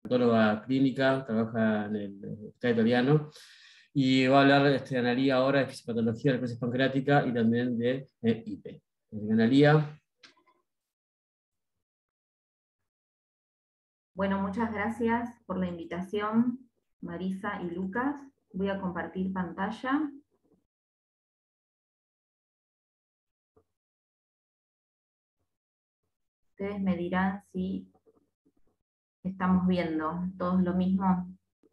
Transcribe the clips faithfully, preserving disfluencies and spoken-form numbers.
dermatóloga clínica, trabaja en el Estado italiano, y va a hablar este, Analía ahora de fisiopatología de la necrosis pancreática y también de eh, I P. Analía. Bueno, muchas gracias por la invitación, Marisa y Lucas. Voy a compartir pantalla. Ustedes me dirán si estamos viendo todos lo mismo.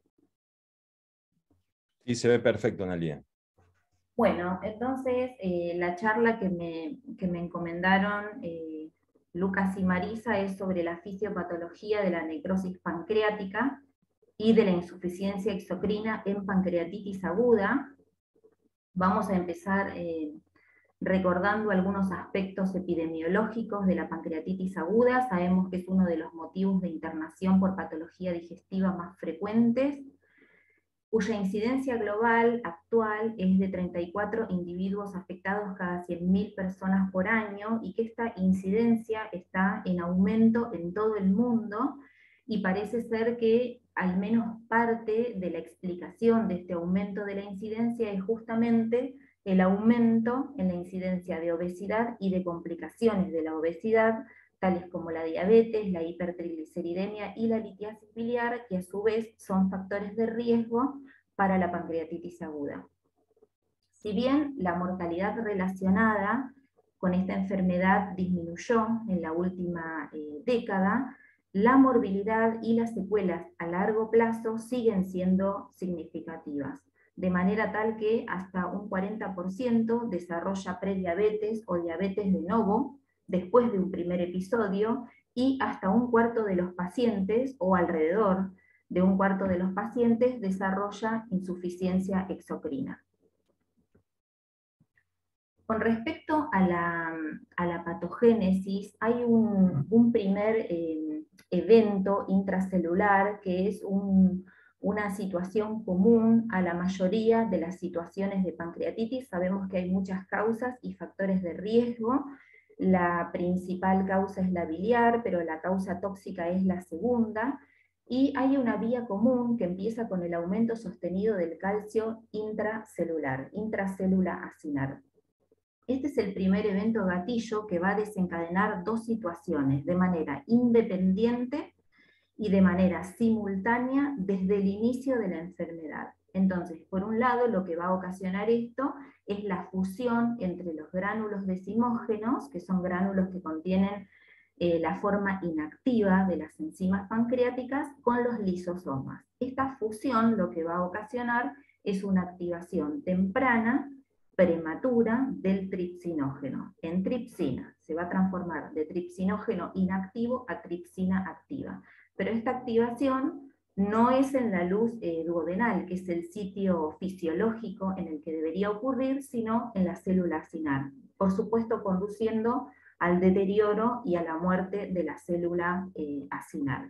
Sí, se ve perfecto, Analía. Bueno, entonces eh, la charla que me, que me encomendaron eh, Lucas y Marisa es sobre la fisiopatología de la necrosis pancreática y de la insuficiencia exocrina en pancreatitis aguda. Vamos a empezar eh, recordando algunos aspectos epidemiológicos de la pancreatitis aguda. Sabemos que es uno de los motivos de internación por patología digestiva más frecuentes, cuya incidencia global actual es de treinta y cuatro individuos afectados cada cien mil personas por año, y que esta incidencia está en aumento en todo el mundo, y parece ser que al menos parte de la explicación de este aumento de la incidencia es justamente el aumento en la incidencia de obesidad y de complicaciones de la obesidad, tales como la diabetes, la hipertrigliceridemia y la litiasis biliar, que a su vez son factores de riesgo para la pancreatitis aguda. Si bien la mortalidad relacionada con esta enfermedad disminuyó en la última eh, década, la morbilidad y las secuelas a largo plazo siguen siendo significativas, de manera tal que hasta un cuarenta por ciento desarrolla prediabetes o diabetes de novo después de un primer episodio, y hasta un cuarto de los pacientes, o alrededor de un cuarto de los pacientes, desarrolla insuficiencia exocrina. Con respecto a la, a la patogénesis, hay un, un primer eh, evento intracelular que es un, una situación común a la mayoría de las situaciones de pancreatitis. Sabemos que hay muchas causas y factores de riesgo. La principal causa es la biliar, pero la causa tóxica es la segunda. Y hay una vía común que empieza con el aumento sostenido del calcio intracelular, intracélula acinar. Este es el primer evento gatillo que va a desencadenar dos situaciones de manera independiente y de manera simultánea desde el inicio de la enfermedad. Entonces, por un lado, lo que va a ocasionar esto es la fusión entre los gránulos decimógenos, que son gránulos que contienen eh, la forma inactiva de las enzimas pancreáticas, con los lisosomas. Esta fusión lo que va a ocasionar es una activación temprana, prematura, del tripsinógeno en tripsina. Se va a transformar de tripsinógeno inactivo a tripsina activa. Pero esta activación no es en la luz eh, duodenal, que es el sitio fisiológico en el que debería ocurrir, sino en la célula acinar. Por supuesto, conduciendo al deterioro y a la muerte de la célula eh, acinar.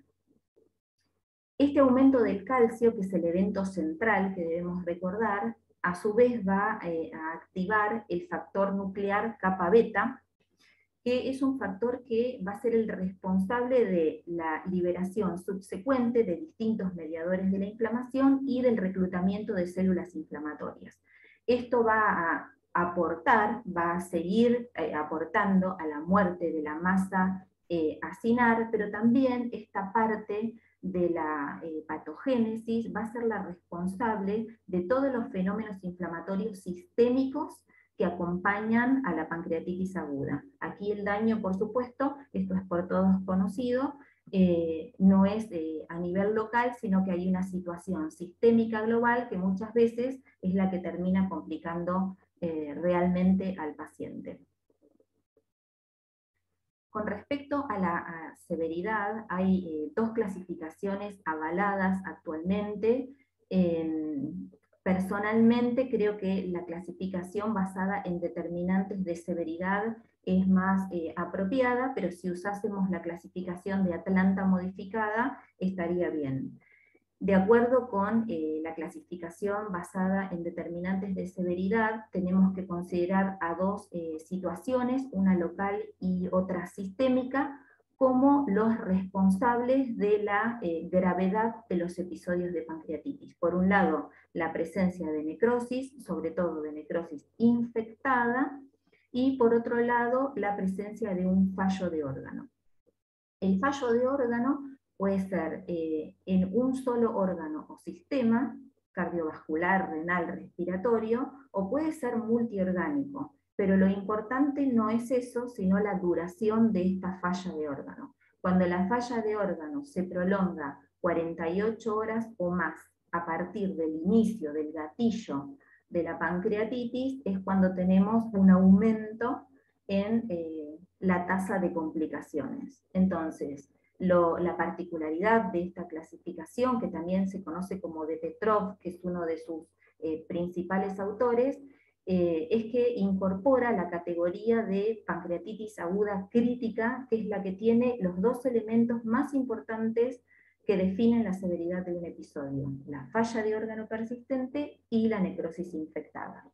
Este aumento del calcio, que es el evento central que debemos recordar, a su vez va eh, a activar el factor nuclear kappa beta, que es un factor que va a ser el responsable de la liberación subsecuente de distintos mediadores de la inflamación y del reclutamiento de células inflamatorias. Esto va a aportar, va a seguir eh, aportando a la muerte de la masa eh, acinar, pero también esta parte de la eh, patogénesis va a ser la responsable de todos los fenómenos inflamatorios sistémicos que acompañan a la pancreatitis aguda. Aquí el daño, por supuesto, esto es por todos conocido, eh, no es eh, a nivel local, sino que hay una situación sistémica global que muchas veces es la que termina complicando eh, realmente al paciente. Con respecto a la a severidad, hay eh, dos clasificaciones avaladas actualmente. Eh, personalmente creo que la clasificación basada en determinantes de severidad es más eh, apropiada, pero si usásemos la clasificación de Atlanta modificada, estaría bien. De acuerdo con eh, la clasificación basada en determinantes de severidad, tenemos que considerar a dos eh, situaciones, una local y otra sistémica. como los responsables de la eh, gravedad de los episodios de pancreatitis. Por un lado, la presencia de necrosis, sobre todo de necrosis infectada, y por otro lado, la presencia de un fallo de órgano. El fallo de órgano puede ser eh, en un solo órgano o sistema, cardiovascular, renal, respiratorio, o puede ser multiorgánico, pero lo importante no es eso, sino la duración de esta falla de órgano. Cuando la falla de órgano se prolonga cuarenta y ocho horas o más a partir del inicio del gatillo de la pancreatitis, es cuando tenemos un aumento en eh, la tasa de complicaciones. Entonces, lo, la particularidad de esta clasificación, que también se conoce como de Petrov, que es uno de sus eh, principales autores, eh, es que incorpora la categoría de pancreatitis aguda crítica, que es la que tiene los dos elementos más importantes que definen la severidad de un episodio: la falla de órgano persistente y la necrosis infectada.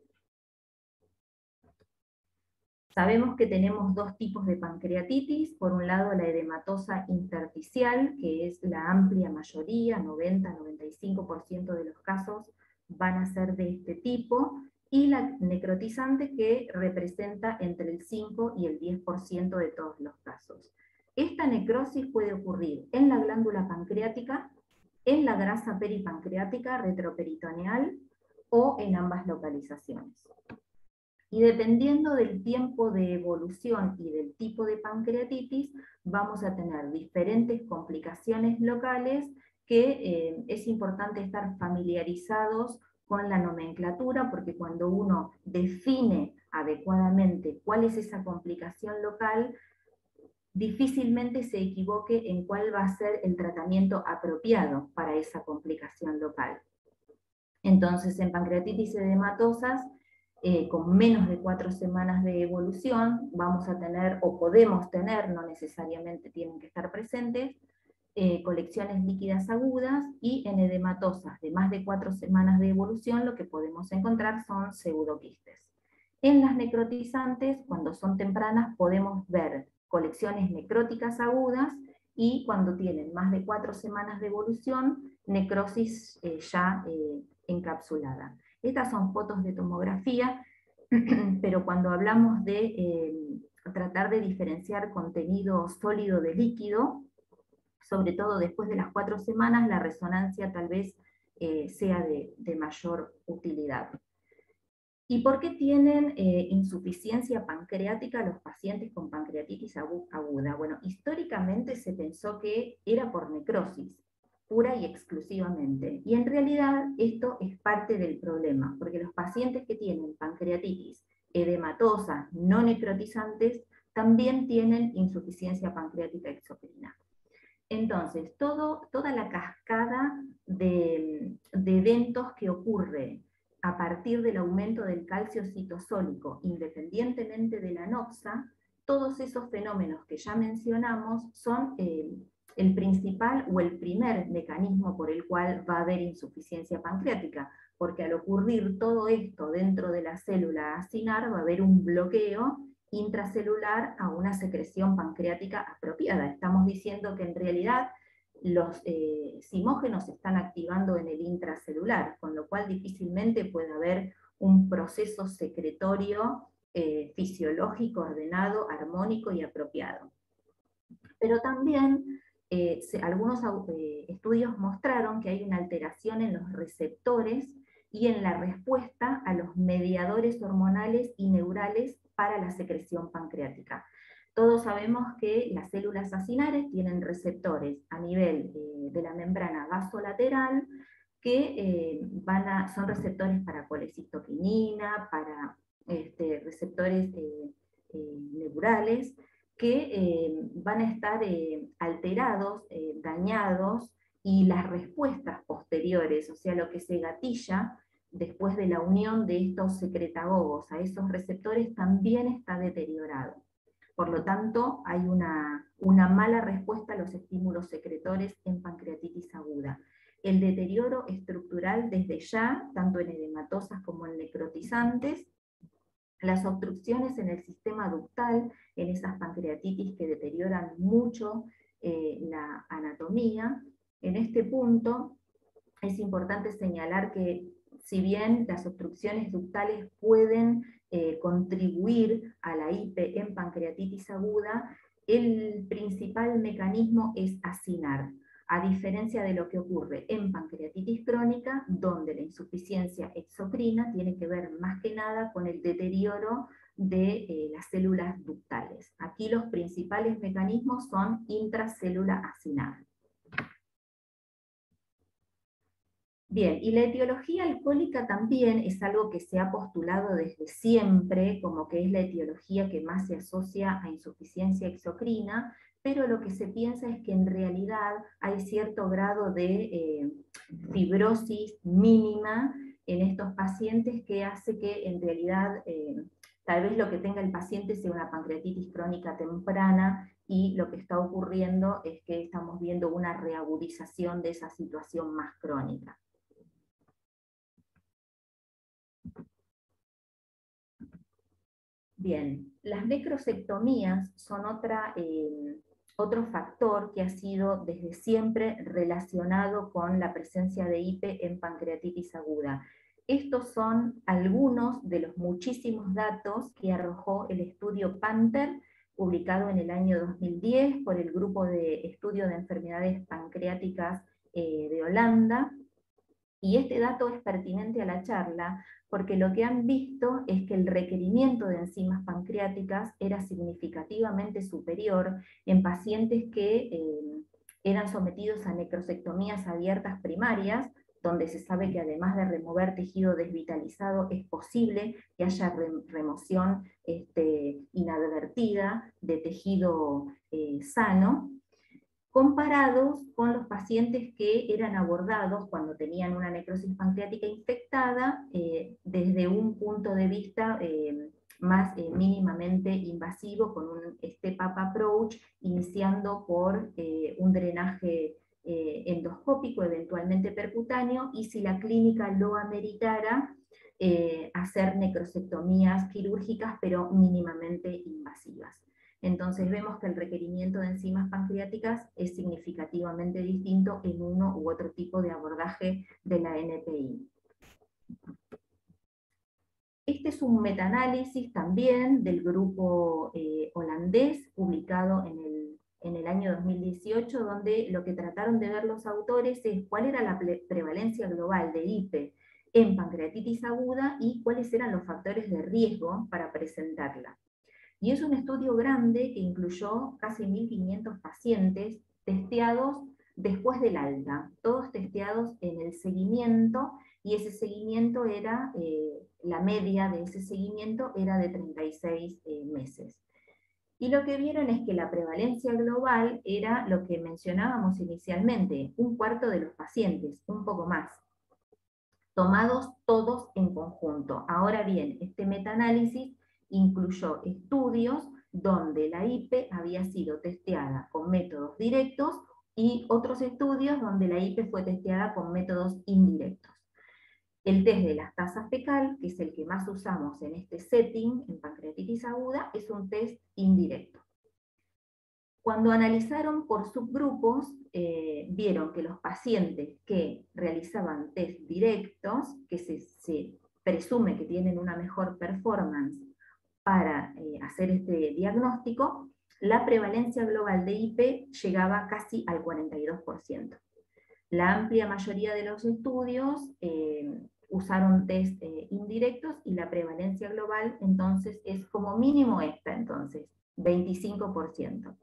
Sabemos que tenemos dos tipos de pancreatitis, por un lado la edematosa intersticial, que es la amplia mayoría, noventa a noventa y cinco por ciento de los casos van a ser de este tipo, y la necrotizante, que representa entre el cinco y el diez por ciento de todos los casos. Esta necrosis puede ocurrir en la glándula pancreática, en la grasa peripancreática retroperitoneal o en ambas localizaciones. Y dependiendo del tiempo de evolución y del tipo de pancreatitis, vamos a tener diferentes complicaciones locales que eh, es importante estar familiarizados con la nomenclatura, porque cuando uno define adecuadamente cuál es esa complicación local, difícilmente se equivoque en cuál va a ser el tratamiento apropiado para esa complicación local. Entonces, en pancreatitis edematosas, eh, con menos de cuatro semanas de evolución, vamos a tener, o podemos tener, no necesariamente tienen que estar presentes, eh, colecciones líquidas agudas, y en edematosas de más de cuatro semanas de evolución lo que podemos encontrar son pseudoquistes. En las necrotizantes, cuando son tempranas, podemos ver colecciones necróticas agudas, y cuando tienen más de cuatro semanas de evolución, necrosis eh, ya eh, encapsulada. Estas son fotos de tomografía, pero cuando hablamos de eh, tratar de diferenciar contenido sólido de líquido, sobre todo después de las cuatro semanas, la resonancia tal vez eh, sea de, de mayor utilidad. ¿Y por qué tienen eh, insuficiencia pancreática los pacientes con pancreatitis aguda? Bueno, históricamente se pensó que era por necrosis, pura y exclusivamente. Y en realidad esto es parte del problema, porque los pacientes que tienen pancreatitis edematosa no necrotizantes también tienen insuficiencia pancreática exocrina. Entonces, todo, toda la cascada de, de eventos que ocurre a partir del aumento del calcio citosólico, independientemente de la noxa, todos esos fenómenos que ya mencionamos son eh, el principal o el primer mecanismo por el cual va a haber insuficiencia pancreática, porque al ocurrir todo esto dentro de la célula acinar va a haber un bloqueo intracelular a una secreción pancreática apropiada. Estamos diciendo que en realidad los eh, simógenos se están activando en el intracelular, con lo cual difícilmente puede haber un proceso secretorio eh, fisiológico, ordenado, armónico y apropiado. Pero también eh, se, algunos eh, estudios mostraron que hay una alteración en los receptores y en la respuesta a los mediadores hormonales y neurales para la secreción pancreática. Todos sabemos que las células acinares tienen receptores a nivel eh, de la membrana vasolateral, que eh, van a, son receptores para colecistoquinina, para este, receptores eh, eh, neurales, que eh, van a estar eh, alterados, eh, dañados, y las respuestas posteriores, o sea, lo que se gatilla después de la unión de estos secretagogos a esos receptores, también está deteriorado. Por lo tanto, hay una, una mala respuesta a los estímulos secretores en pancreatitis aguda. El deterioro estructural desde ya, tanto en edematosas como en necrotizantes, Las obstrucciones en el sistema ductal, en esas pancreatitis que deterioran mucho eh, la anatomía. En este punto es importante señalar que si bien las obstrucciones ductales pueden eh, contribuir a la I P en pancreatitis aguda, el principal mecanismo es hacinar, a diferencia de lo que ocurre en pancreatitis crónica, donde la insuficiencia exocrina tiene que ver más que nada con el deterioro de eh, las células ductales. Aquí los principales mecanismos son intracélula hacinar. Bien, y la etiología alcohólica también es algo que se ha postulado desde siempre, como que es la etiología que más se asocia a insuficiencia exocrina, pero lo que se piensa es que en realidad hay cierto grado de eh, fibrosis mínima en estos pacientes que hace que en realidad eh, tal vez lo que tenga el paciente sea una pancreatitis crónica temprana, y lo que está ocurriendo es que estamos viendo una reagudización de esa situación más crónica. Bien, las necrosectomías son otra, eh, otro factor que ha sido desde siempre relacionado con la presencia de I P en pancreatitis aguda. Estos son algunos de los muchísimos datos que arrojó el estudio PANTHER, publicado en el año dos mil diez por el Grupo de Estudio de Enfermedades Pancreáticas eh, de Holanda. Y este dato es pertinente a la charla porque lo que han visto es que el requerimiento de enzimas pancreáticas era significativamente superior en pacientes que eh, eran sometidos a necrosectomías abiertas primarias, donde se sabe que además de remover tejido desvitalizado, es posible que haya re remoción este, inadvertida de tejido eh, sano, comparados con los pacientes que eran abordados cuando tenían una necrosis pancreática infectada eh, desde un punto de vista eh, más eh, mínimamente invasivo, con un step-up approach, iniciando por eh, un drenaje eh, endoscópico, eventualmente percutáneo, y si la clínica lo ameritara, eh, hacer necrosectomías quirúrgicas, pero mínimamente invasivas. Entonces vemos que el requerimiento de enzimas pancreáticas es significativamente distinto en uno u otro tipo de abordaje de la N P I. Este es un metaanálisis también del grupo eh, holandés, publicado en el, en el año dos mil dieciocho, donde lo que trataron de ver los autores es cuál era la prevalencia global de I P en pancreatitis aguda y cuáles eran los factores de riesgo para presentarla. Y es un estudio grande que incluyó casi mil quinientos pacientes testeados después del alta, todos testeados en el seguimiento, y ese seguimiento era, eh, la media de ese seguimiento era de treinta y seis eh, meses. Y lo que vieron es que la prevalencia global era lo que mencionábamos inicialmente, un cuarto de los pacientes, un poco más, tomados todos en conjunto. Ahora bien, este metaanálisis incluyó estudios donde la I P había sido testeada con métodos directos y otros estudios donde la I P fue testeada con métodos indirectos. El test de las tasas fecal, que es el que más usamos en este setting, en pancreatitis aguda, es un test indirecto. Cuando analizaron por subgrupos, eh, vieron que los pacientes que realizaban test directos, que se, se presume que tienen una mejor performance para eh, hacer este diagnóstico, la prevalencia global de I P llegaba casi al cuarenta y dos por ciento. La amplia mayoría de los estudios eh, usaron test eh, indirectos, y la prevalencia global entonces es como mínimo esta, entonces, veinticinco por ciento.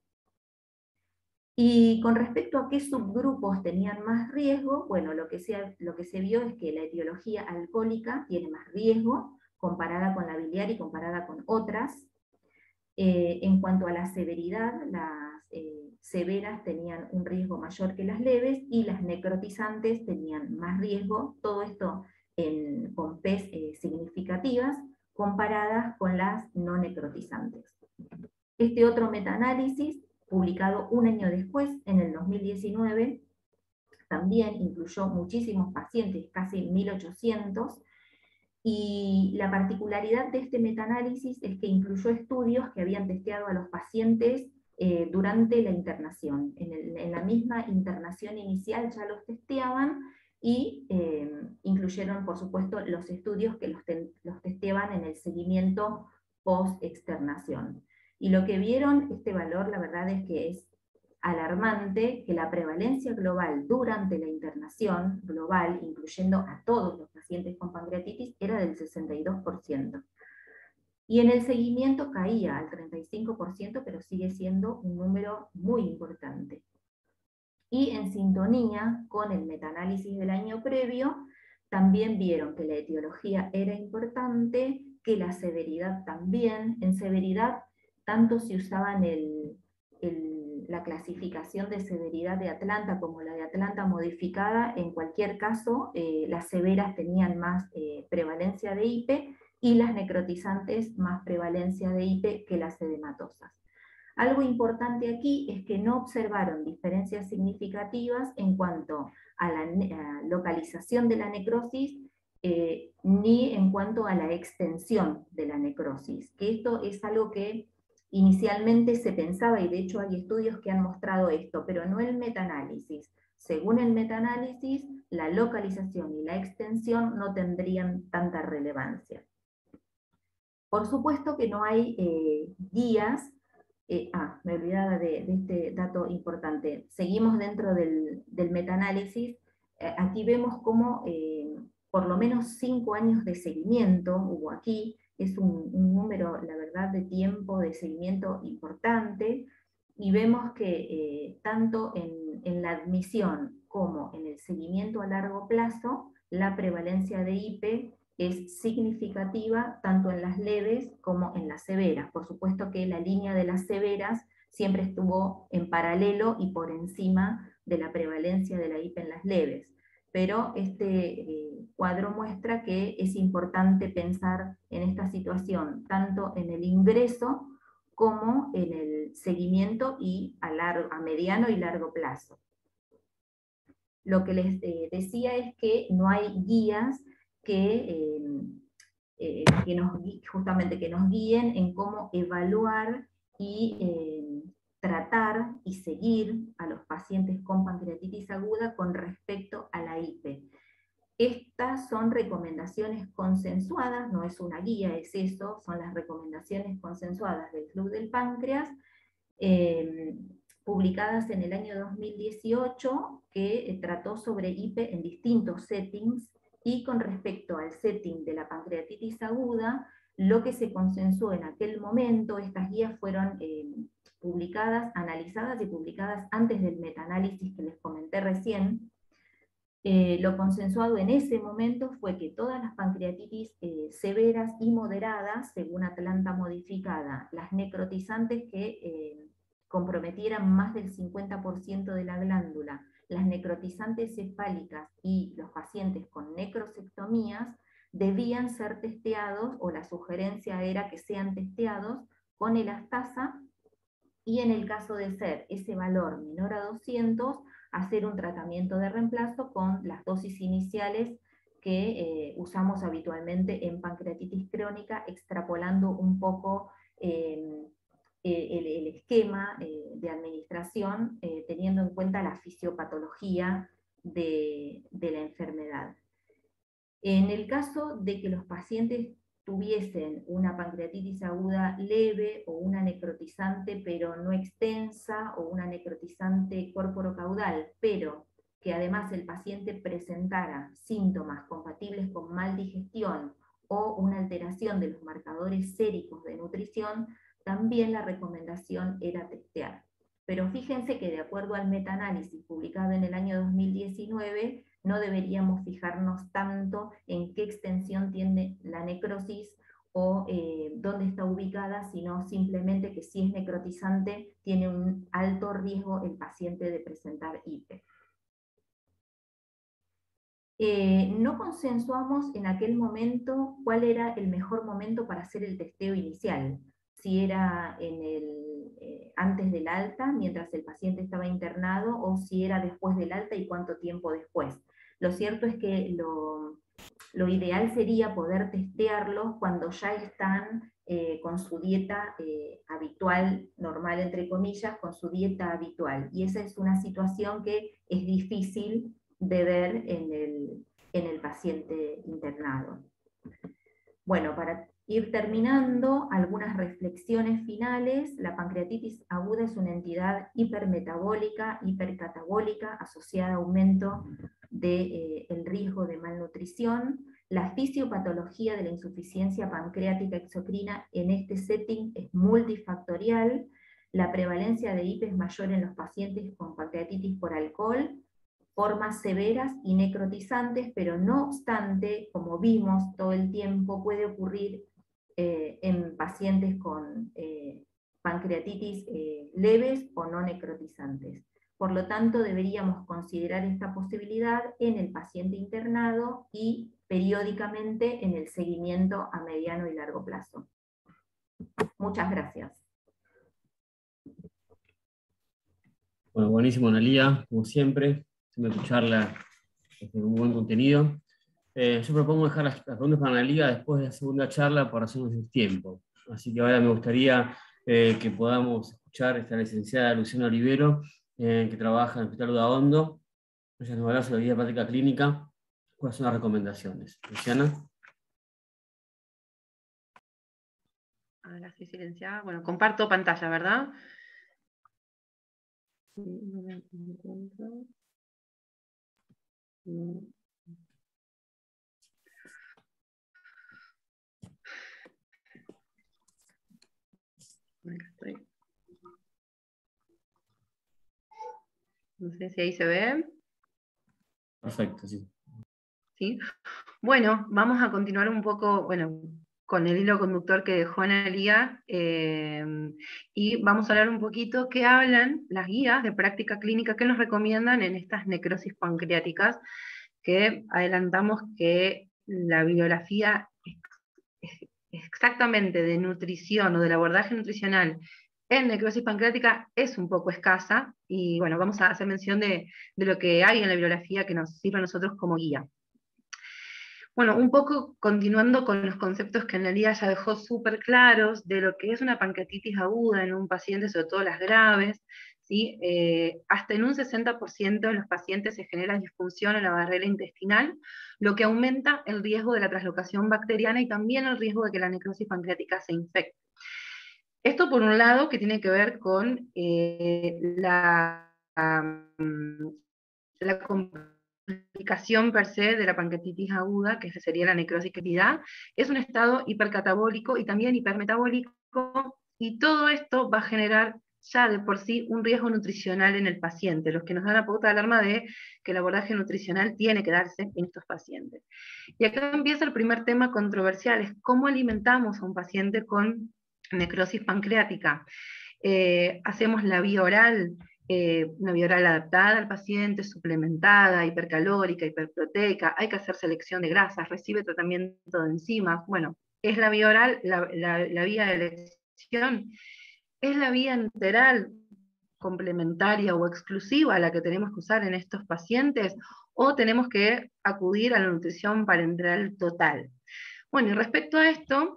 Y con respecto a qué subgrupos tenían más riesgo, bueno, lo que, se, lo que se vio es que la etiología alcohólica tiene más riesgo comparada con la biliar y comparada con otras. Eh, en cuanto a la severidad, las eh, severas tenían un riesgo mayor que las leves, y las necrotizantes tenían más riesgo, todo esto en, con P's eh, significativas, comparadas con las no necrotizantes. Este otro metaanálisis, publicado un año después, en el dos mil diecinueve, también incluyó muchísimos pacientes, casi mil ochocientos, Y la particularidad de este metaanálisis es que incluyó estudios que habían testeado a los pacientes eh, durante la internación. En, el, en la misma internación inicial ya los testeaban, y eh, incluyeron, por supuesto, los estudios que los, te, los testeaban en el seguimiento post-externación. Y lo que vieron, este valor, la verdad es que es alarmante, que la prevalencia global durante la internación global, incluyendo a todos los pacientes con pancreatitis, era del sesenta y dos por ciento. Y en el seguimiento caía al treinta y cinco por ciento, pero sigue siendo un número muy importante. Y en sintonía con el metaanálisis del año previo, también vieron que la etiología era importante, que la severidad también. En severidad, tanto se usaban el, el, la clasificación de severidad de Atlanta como la de Atlanta modificada. En cualquier caso, eh, las severas tenían más eh, prevalencia de I P E, y las necrotizantes más prevalencia de I P E que las edematosas. Algo importante aquí es que no observaron diferencias significativas en cuanto a la a localización de la necrosis, eh, ni en cuanto a la extensión de la necrosis, que esto es algo que inicialmente se pensaba, y de hecho hay estudios que han mostrado esto, pero no el metaanálisis. Según el metaanálisis, la localización y la extensión no tendrían tanta relevancia. Por supuesto que no hay eh, guías. Eh, ah, me olvidaba de, de este dato importante. Seguimos dentro del, del metaanálisis. Eh, aquí vemos cómo eh, por lo menos cinco años de seguimiento hubo aquí. Es un, un número, la verdad, de tiempo de seguimiento importante. Y vemos que eh, tanto en, en la admisión como en el seguimiento a largo plazo, la prevalencia de I P E es significativa tanto en las leves como en las severas. Por supuesto que la línea de las severas siempre estuvo en paralelo y por encima de la prevalencia de la I P E en las leves. Pero este eh, cuadro muestra que es importante pensar en esta situación, tanto en el ingreso como en el seguimiento y a, largo, a mediano y largo plazo. Lo que les eh, decía es que no hay guías que, eh, eh, que nos, justamente que nos guíen en cómo evaluar y eh, tratar y seguir a los pacientes con pancreatitis aguda con respecto a la I P E. Estas son recomendaciones consensuadas, no es una guía, es eso, son las recomendaciones consensuadas del Club del Páncreas, eh, publicadas en el año dos mil dieciocho, que eh, trató sobre I P E en distintos settings, y con respecto al setting de la pancreatitis aguda, lo que se consensuó en aquel momento, estas guías fueron eh, publicadas, analizadas y publicadas antes del metaanálisis que les comenté recién. Eh, lo consensuado en ese momento fue que todas las pancreatitis eh, severas y moderadas, según Atlanta modificada, las necrotizantes que eh, comprometieran más del cincuenta por ciento de la glándula, las necrotizantes cefálicas y los pacientes con necrosectomías, debían ser testeados, o la sugerencia era que sean testeados con elastasa, y en el caso de ser ese valor menor a doscientos, hacer un tratamiento de reemplazo con las dosis iniciales que eh, usamos habitualmente en pancreatitis crónica, extrapolando un poco eh, el, el esquema eh, de administración, eh, teniendo en cuenta la fisiopatología de, de la enfermedad. En el caso de que los pacientes tuviesen una pancreatitis aguda leve o una necrotizante pero no extensa, o una necrotizante corporocaudal, pero que además el paciente presentara síntomas compatibles con mal digestión o una alteración de los marcadores séricos de nutrición, también la recomendación era testear. Pero fíjense que de acuerdo al metaanálisis publicado en el año dos mil diecinueve, no deberíamos fijarnos tanto en qué extensión tiene la necrosis o eh, dónde está ubicada, sino simplemente que si es necrotizante tiene un alto riesgo el paciente de presentar I P E. Eh, no consensuamos en aquel momento cuál era el mejor momento para hacer el testeo inicial, si era en el, eh, antes del alta, mientras el paciente estaba internado, o si era después del alta y cuánto tiempo después. Lo cierto es que lo, lo ideal sería poder testearlos cuando ya están eh, con su dieta eh, habitual, normal entre comillas, con su dieta habitual. Y esa es una situación que es difícil de ver en el, en el paciente internado. Bueno, para ir terminando, algunas reflexiones finales. La pancreatitis aguda es una entidad hipermetabólica, hipercatabólica, asociada a aumento del de, eh, riesgo de malnutrición. La fisiopatología de la insuficiencia pancreática exocrina en este setting es multifactorial. La prevalencia de I P E es mayor en los pacientes con pancreatitis por alcohol, formas severas y necrotizantes, pero no obstante, como vimos todo el tiempo, puede ocurrir eh, en pacientes con eh, pancreatitis eh, leves o no necrotizantes. Por lo tanto, deberíamos considerar esta posibilidad en el paciente internado y periódicamente en el seguimiento a mediano y largo plazo. Muchas gracias. Bueno, buenísimo, Analía, como siempre. Siempre tu charla es un buen contenido. Eh, yo propongo dejar las, las preguntas para Analía después de la segunda charla por razones del tiempo. Así que ahora me gustaría eh, que podamos escuchar a esta licenciada Luciana Olivero, eh, que trabaja en el Hospital Udaondo. Ella nos hablará sobre la guía de práctica clínica. ¿Cuáles son las recomendaciones? Luciana. Ahora estoy silenciada. Bueno, comparto pantalla, ¿verdad? No me encuentro. No. Acá estoy. No sé si ahí se ve. Perfecto, sí. ¿Sí? Bueno, vamos a continuar un poco, bueno, con el hilo conductor que dejó Analía, eh, y vamos a hablar un poquito qué hablan las guías de práctica clínica que nos recomiendan en estas necrosis pancreáticas, que adelantamos que la bibliografía exactamente de nutrición o del abordaje nutricional en necrosis pancreática es un poco escasa, y bueno, vamos a hacer mención de, de lo que hay en la bibliografía que nos sirve a nosotros como guía. Bueno, un poco continuando con los conceptos que Analía ya dejó súper claros de lo que es una pancreatitis aguda en un paciente, sobre todo las graves, ¿sí? Eh, hasta en un sesenta por ciento de los pacientes se genera disfunción en la barrera intestinal, lo que aumenta el riesgo de la translocación bacteriana y también el riesgo de que la necrosis pancreática se infecte. Esto por un lado que tiene que ver con eh, la, um, la complicación per se de la pancreatitis aguda, que sería la necrosis clínica. Es un estado hipercatabólico y también hipermetabólico, y todo esto va a generar ya de por sí un riesgo nutricional en el paciente, los que nos dan la pauta de alarma de que el abordaje nutricional tiene que darse en estos pacientes. Y acá empieza el primer tema controversial, es cómo alimentamos a un paciente con necrosis pancreática. Eh, hacemos la vía oral, eh, una vía oral adaptada al paciente, suplementada, hipercalórica, hiperproteica, hay que hacer selección de grasas, recibe tratamiento de enzimas. Bueno, es la vía oral, la, la, la vía de elección, es la vía enteral complementaria o exclusiva a la que tenemos que usar en estos pacientes, o tenemos que acudir a la nutrición parenteral total. Bueno, y respecto a esto,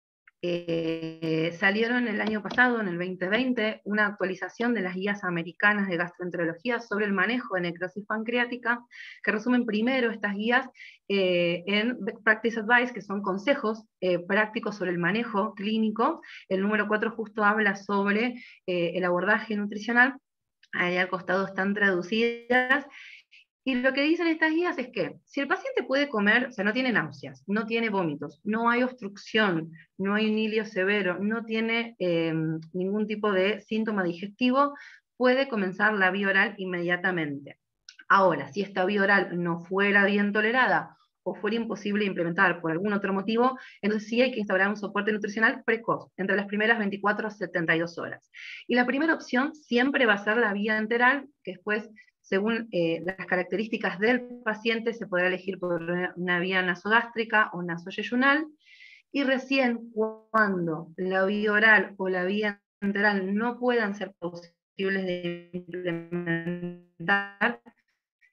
Eh, salieron el año pasado, en el veinte veinte, una actualización de las guías americanas de gastroenterología sobre el manejo de necrosis pancreática, que resumen primero estas guías eh, en Best Practice Advice, que son consejos eh, prácticos sobre el manejo clínico. El número cuatro justo habla sobre eh, el abordaje nutricional, ahí al costado están traducidas. Y lo que dicen estas guías es que si el paciente puede comer, o sea, no tiene náuseas, no tiene vómitos, no hay obstrucción, no hay un ilio severo, no tiene eh, ningún tipo de síntoma digestivo, puede comenzar la vía oral inmediatamente. Ahora, si esta vía oral no fuera bien tolerada o fuera imposible implementar por algún otro motivo, entonces sí hay que instaurar un soporte nutricional precoz, entre las primeras veinticuatro a setenta y dos horas. Y la primera opción siempre va a ser la vía enteral, que después, según eh, las características del paciente, se podrá elegir por una vía nasogástrica o nasoyeyunal, y recién cuando la vía oral o la vía enteral no puedan ser posibles de implementar,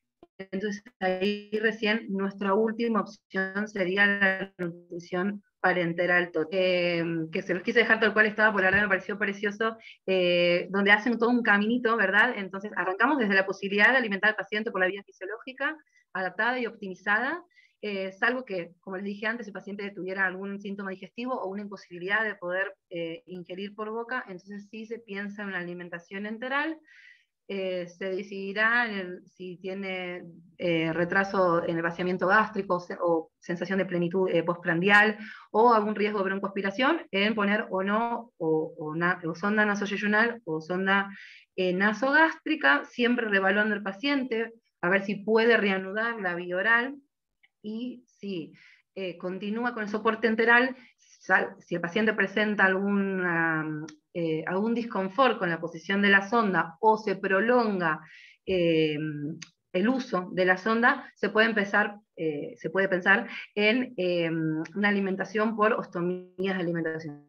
entonces ahí recién nuestra última opción sería la nutrición parenteral total, eh, que se los quise dejar tal cual estaba, por la verdad me pareció precioso, eh, donde hacen todo un caminito, ¿verdad? Entonces arrancamos desde la posibilidad de alimentar al paciente por la vía fisiológica, adaptada y optimizada, eh, salvo que, como les dije antes, el paciente tuviera algún síntoma digestivo o una imposibilidad de poder eh, ingerir por boca, entonces sí se piensa en una alimentación enteral. Eh, se decidirá en el, si tiene eh, retraso en el vaciamiento gástrico o, o sensación de plenitud eh, postprandial o algún riesgo de broncoaspiración en poner o no o, o, na, o sonda nasoyeyunal o sonda eh, nasogástrica, siempre reevaluando el paciente a ver si puede reanudar la vía oral y si eh, continúa con el soporte enteral, si el paciente presenta alguna, eh, algún disconfort con la posición de la sonda o se prolonga eh, el uso de la sonda, se puede, empezar, eh, se puede pensar en eh, una alimentación por ostomías de alimentación.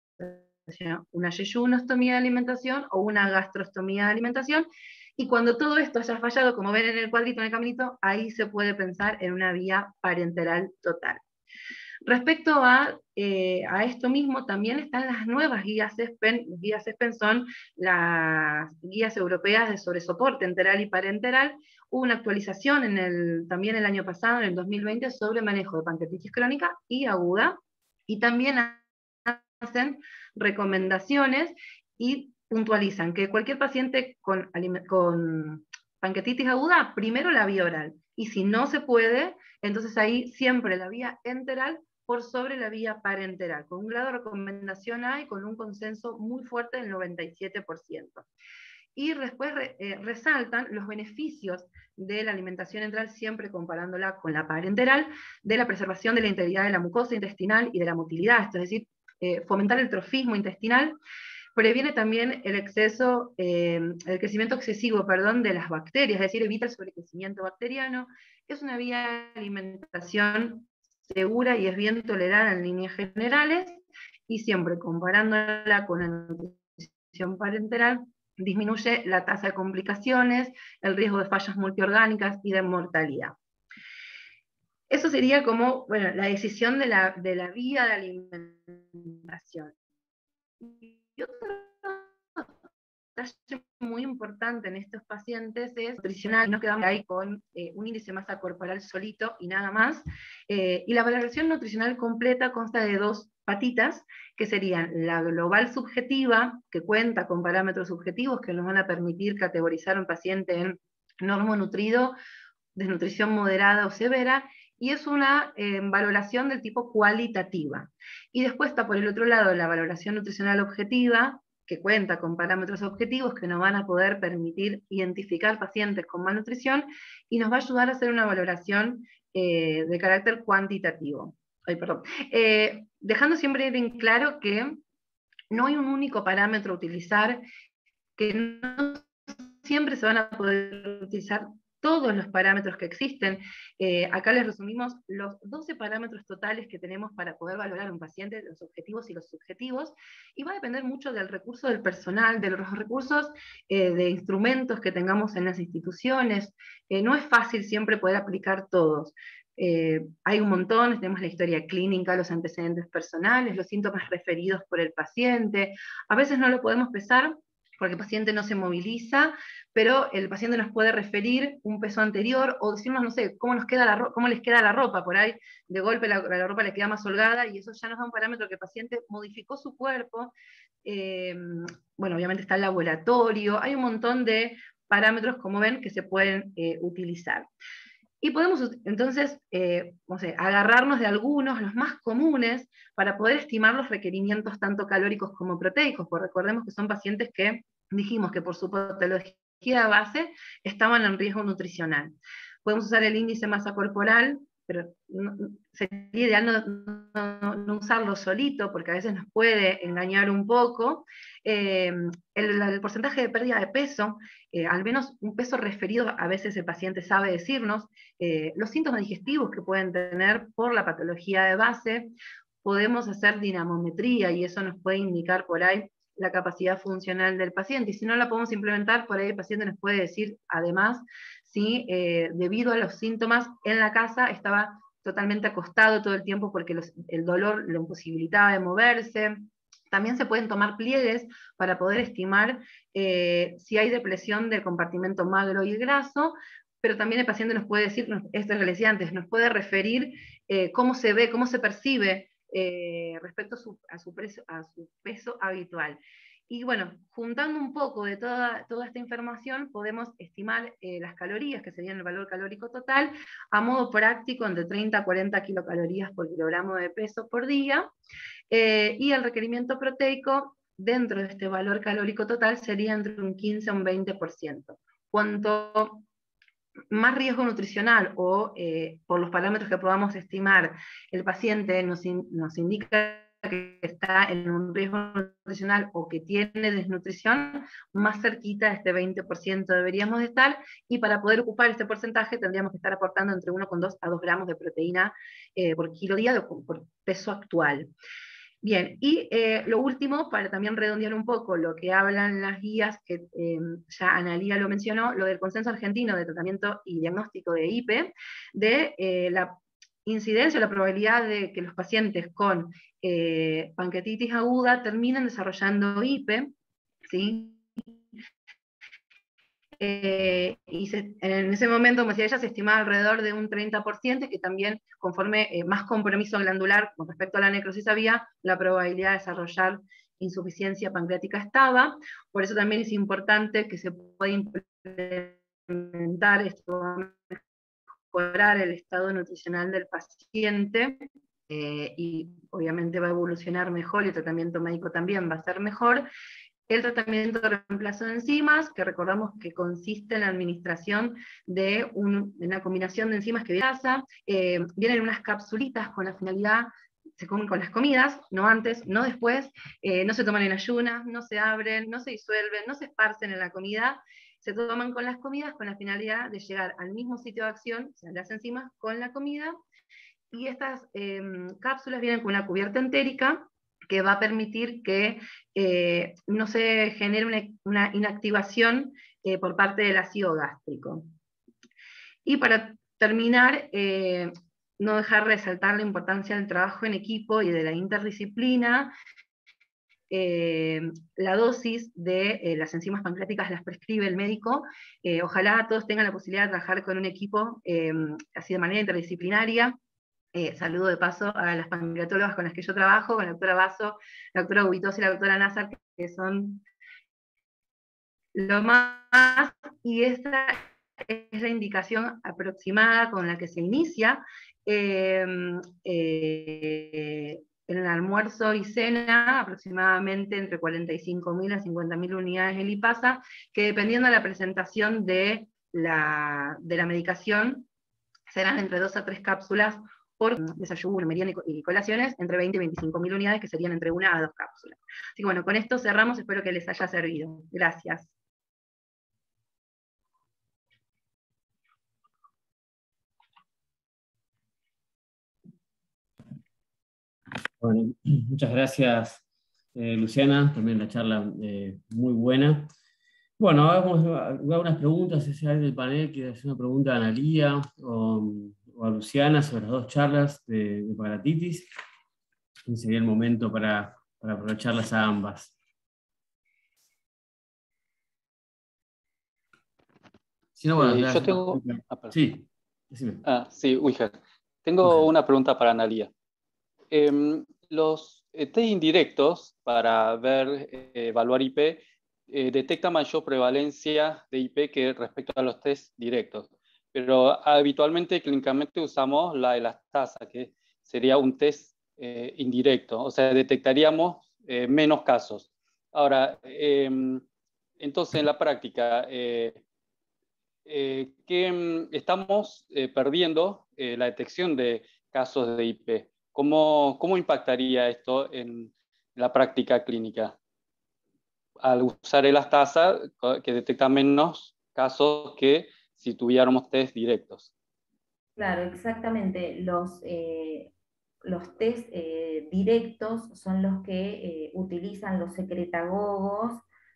Una yeyunostomía de alimentación o una gastrostomía de alimentación. Y cuando todo esto haya fallado, como ven en el cuadrito, en el caminito, ahí se puede pensar en una vía parenteral total. Respecto a, eh, a esto mismo, también están las nuevas guías ESPEN. Guías ESPEN son las guías europeas de sobre soporte enteral y parenteral. Hubo una actualización en el, también el año pasado, en el dos mil veinte, sobre manejo de pancreatitis crónica y aguda, y también hacen recomendaciones y puntualizan que cualquier paciente con, con pancreatitis aguda, primero la vía oral, y si no se puede, entonces ahí siempre la vía enteral por sobre la vía parenteral, con un grado de recomendación A y con un consenso muy fuerte del noventa y siete por ciento. Y después eh, resaltan los beneficios de la alimentación enteral, siempre comparándola con la parenteral, de la preservación de la integridad de la mucosa intestinal y de la motilidad, es decir, eh, fomentar el trofismo intestinal. Previene también el exceso, eh, el crecimiento excesivo, perdón, de las bacterias, es decir, evita el sobrecrecimiento bacteriano. Es una vía de alimentación segura y es bien tolerada en líneas generales, y siempre comparándola con la nutrición parenteral, disminuye la tasa de complicaciones, el riesgo de fallas multiorgánicas y de mortalidad. Eso sería como, bueno, la decisión de la, de la vía de alimentación. Y otro detalle muy importante en estos pacientes es nutricional, no quedamos ahí con eh, un índice de masa corporal solito y nada más, eh, y la valoración nutricional completa consta de dos patitas, que serían la global subjetiva, que cuenta con parámetros subjetivos que nos van a permitir categorizar a un paciente en normonutrido, desnutrición moderada o severa, y es una eh, valoración del tipo cualitativa. Y después está por el otro lado la valoración nutricional objetiva, que cuenta con parámetros objetivos que nos van a poder permitir identificar pacientes con malnutrición, y nos va a ayudar a hacer una valoración eh, de carácter cuantitativo. Ay, perdón. Eh, dejando siempre bien claro que no hay un único parámetro a utilizar, que no siempre se van a poder utilizar todos los parámetros que existen. Eh, acá les resumimos los doce parámetros totales que tenemos para poder valorar a un paciente, los objetivos y los subjetivos, y va a depender mucho del recurso del personal, de los recursos eh, de instrumentos que tengamos en las instituciones. Eh, no es fácil siempre poder aplicar todos. Eh, hay un montón, tenemos la historia clínica, los antecedentes personales, los síntomas referidos por el paciente. A veces no lo podemos pesar porque el paciente no se moviliza, pero el paciente nos puede referir un peso anterior, o decirnos, no sé, cómo, nos queda la cómo les queda la ropa, por ahí de golpe la, la ropa le queda más holgada, y eso ya nos da un parámetro que el paciente modificó su cuerpo. Eh, bueno, obviamente está el laboratorio, hay un montón de parámetros, como ven, que se pueden eh, utilizar. Y podemos entonces, eh, no sé, agarrarnos de algunos, los más comunes, para poder estimar los requerimientos tanto calóricos como proteicos, porque recordemos que son pacientes que dijimos que por su patología de base estaban en riesgo nutricional. Podemos usar el índice masa corporal, pero no, sería ideal no, no, no usarlo solito, porque a veces nos puede engañar un poco. Eh, el, el porcentaje de pérdida de peso, eh, al menos un peso referido, a veces el paciente sabe decirnos, eh, los síntomas digestivos que pueden tener por la patología de base. Podemos hacer dinamometría, y eso nos puede indicar por ahí la capacidad funcional del paciente, y si no la podemos implementar, por ahí el paciente nos puede decir además ¿sí? Eh, debido a los síntomas en la casa estaba totalmente acostado todo el tiempo porque los, el dolor lo imposibilitaba de moverse. También se pueden tomar pliegues para poder estimar eh, si hay depresión del compartimento magro y graso, pero también el paciente nos puede decir, esto es lo que les decía antes, nos puede referir eh, cómo se ve, cómo se percibe eh, respecto a su, a, su preso, a su peso habitual. Y bueno, juntando un poco de toda, toda esta información, podemos estimar eh, las calorías, que serían el valor calórico total, a modo práctico entre treinta a cuarenta kilocalorías por kilogramo de peso por día, eh, y el requerimiento proteico dentro de este valor calórico total sería entre un quince a un veinte por ciento. Cuanto más riesgo nutricional o eh, por los parámetros que podamos estimar, el paciente nos, in, nos indica que está en un riesgo nutricional o que tiene desnutrición, más cerquita de este veinte por ciento deberíamos de estar, y para poder ocupar este porcentaje tendríamos que estar aportando entre uno coma dos a dos gramos de proteína eh, por kilo día de, por peso actual. Bien, y eh, lo último, para también redondear un poco lo que hablan las guías, que eh, ya Analía lo mencionó, lo del Consenso Argentino de Tratamiento y Diagnóstico de I P E, de eh, la incidencia o la probabilidad de que los pacientes con eh, pancreatitis aguda terminen desarrollando I P E, ¿sí? Eh, y se, en ese momento, como decía ella, se estimaba alrededor de un treinta por ciento, que también, conforme eh, más compromiso glandular con respecto a la necrosis había, la probabilidad de desarrollar insuficiencia pancreática estaba. Por eso también es importante que se pueda implementar esto, mejorar el estado nutricional del paciente, eh, y obviamente va a evolucionar mejor, y el tratamiento médico también va a ser mejor. El tratamiento de reemplazo de enzimas, que recordamos que consiste en la administración de, un, de una combinación de enzimas que viaja, eh, vienen unas capsulitas con la finalidad, se comen con las comidas, no antes, no después, eh, no se toman en ayunas, no se abren, no se disuelven, no se esparcen en la comida, se toman con las comidas con la finalidad de llegar al mismo sitio de acción, o sea, las enzimas con la comida, y estas eh, cápsulas vienen con una cubierta entérica, que va a permitir que eh, no se genere una, una inactivación eh, por parte del ácido gástrico. Y para terminar, eh, no dejar de resaltar la importancia del trabajo en equipo y de la interdisciplina. Eh, la dosis de eh, las enzimas pancreáticas las prescribe el médico. Eh, ojalá todos tengan la posibilidad de trabajar con un equipo eh, así de manera interdisciplinaria. Eh, saludo de paso a las pancreatólogas con las que yo trabajo, con la doctora Basso, la doctora Gubitosa y la doctora Nazar, que son lo más, y esta es la indicación aproximada con la que se inicia eh, eh, en el almuerzo y cena, aproximadamente entre cuarenta y cinco mil a cincuenta mil unidades de lipasa, que dependiendo de la presentación de la, de la medicación, serán entre dos a tres cápsulas por desayuno, merienda y colaciones, entre veinte y veinticinco mil unidades, que serían entre una a dos cápsulas. Así que bueno, con esto cerramos, espero que les haya servido. Gracias. Bueno, muchas gracias, eh, Luciana, también la charla eh, muy buena. Bueno, vamos a hacer unas preguntas, si alguien del panel quiere hacer una pregunta a Analía o, o a Luciana sobre las dos charlas de, de pancreatitis. Y sería el momento para, para aprovecharlas a ambas. Si no, bueno, Eh, las, yo tengo... Ah, sí, decime. Ah, sí, Uiger. Tengo Uiger. una pregunta para Analía. Eh, los eh, test indirectos para ver, eh, evaluar I P, eh, detectan mayor prevalencia de I P que respecto a los test directos. Pero habitualmente, clínicamente, usamos la elastasa, que sería un test eh, indirecto. O sea, detectaríamos eh, menos casos. Ahora, eh, entonces en la práctica, eh, eh, que mm, estamos eh, perdiendo eh, la detección de casos de I P. ¿Cómo, cómo impactaría esto en la práctica clínica? Al usar elastasa, que detecta menos casos que si tuviéramos test directos. Claro, exactamente. Los, eh, los test eh, directos son los que eh, utilizan los secretagogos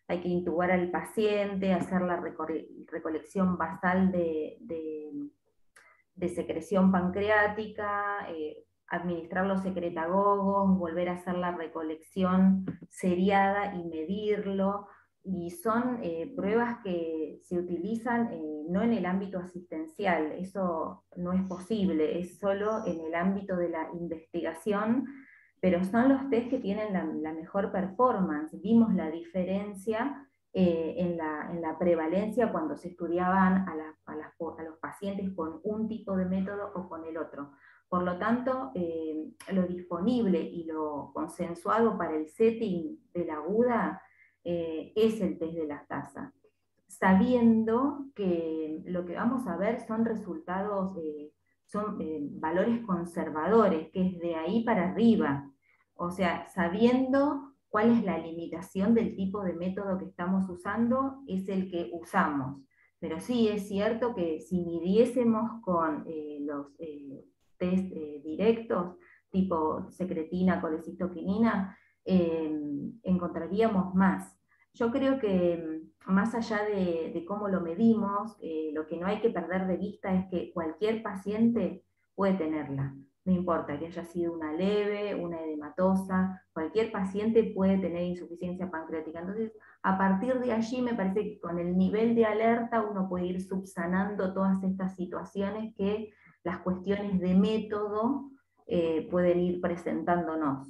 hay que intubar al paciente, hacer la recolección basal de, de, de secreción pancreática, eh, administrar los secretagogos, volver a hacer la recolección seriada y medirlo, y son eh, pruebas que se utilizan eh, no en el ámbito asistencial, eso no es posible, es solo en el ámbito de la investigación, pero son los test que tienen la, la mejor performance. Vimos la diferencia eh, en, la, en la prevalencia cuando se estudiaban a, la, a, las, a los pacientes con un tipo de método o con el otro. Por lo tanto, eh, lo disponible y lo consensuado para el setting de la aguda eh, es el test de lactasa, sabiendo que lo que vamos a ver son resultados, eh, son eh, valores conservadores, que es de ahí para arriba, o sea, sabiendo cuál es la limitación del tipo de método que estamos usando, es el que usamos. Pero sí es cierto que si midiésemos con eh, los eh, test eh, directos, tipo secretina, colecistoquinina, eh, encontraríamos más. Yo creo que más allá de, de cómo lo medimos, eh, lo que no hay que perder de vista es que cualquier paciente puede tenerla. No importa que haya sido una leve, una edematosa, cualquier paciente puede tener insuficiencia pancreática. Entonces, a partir de allí me parece que con el nivel de alerta uno puede ir subsanando todas estas situaciones que las cuestiones de método eh, pueden ir presentándonos.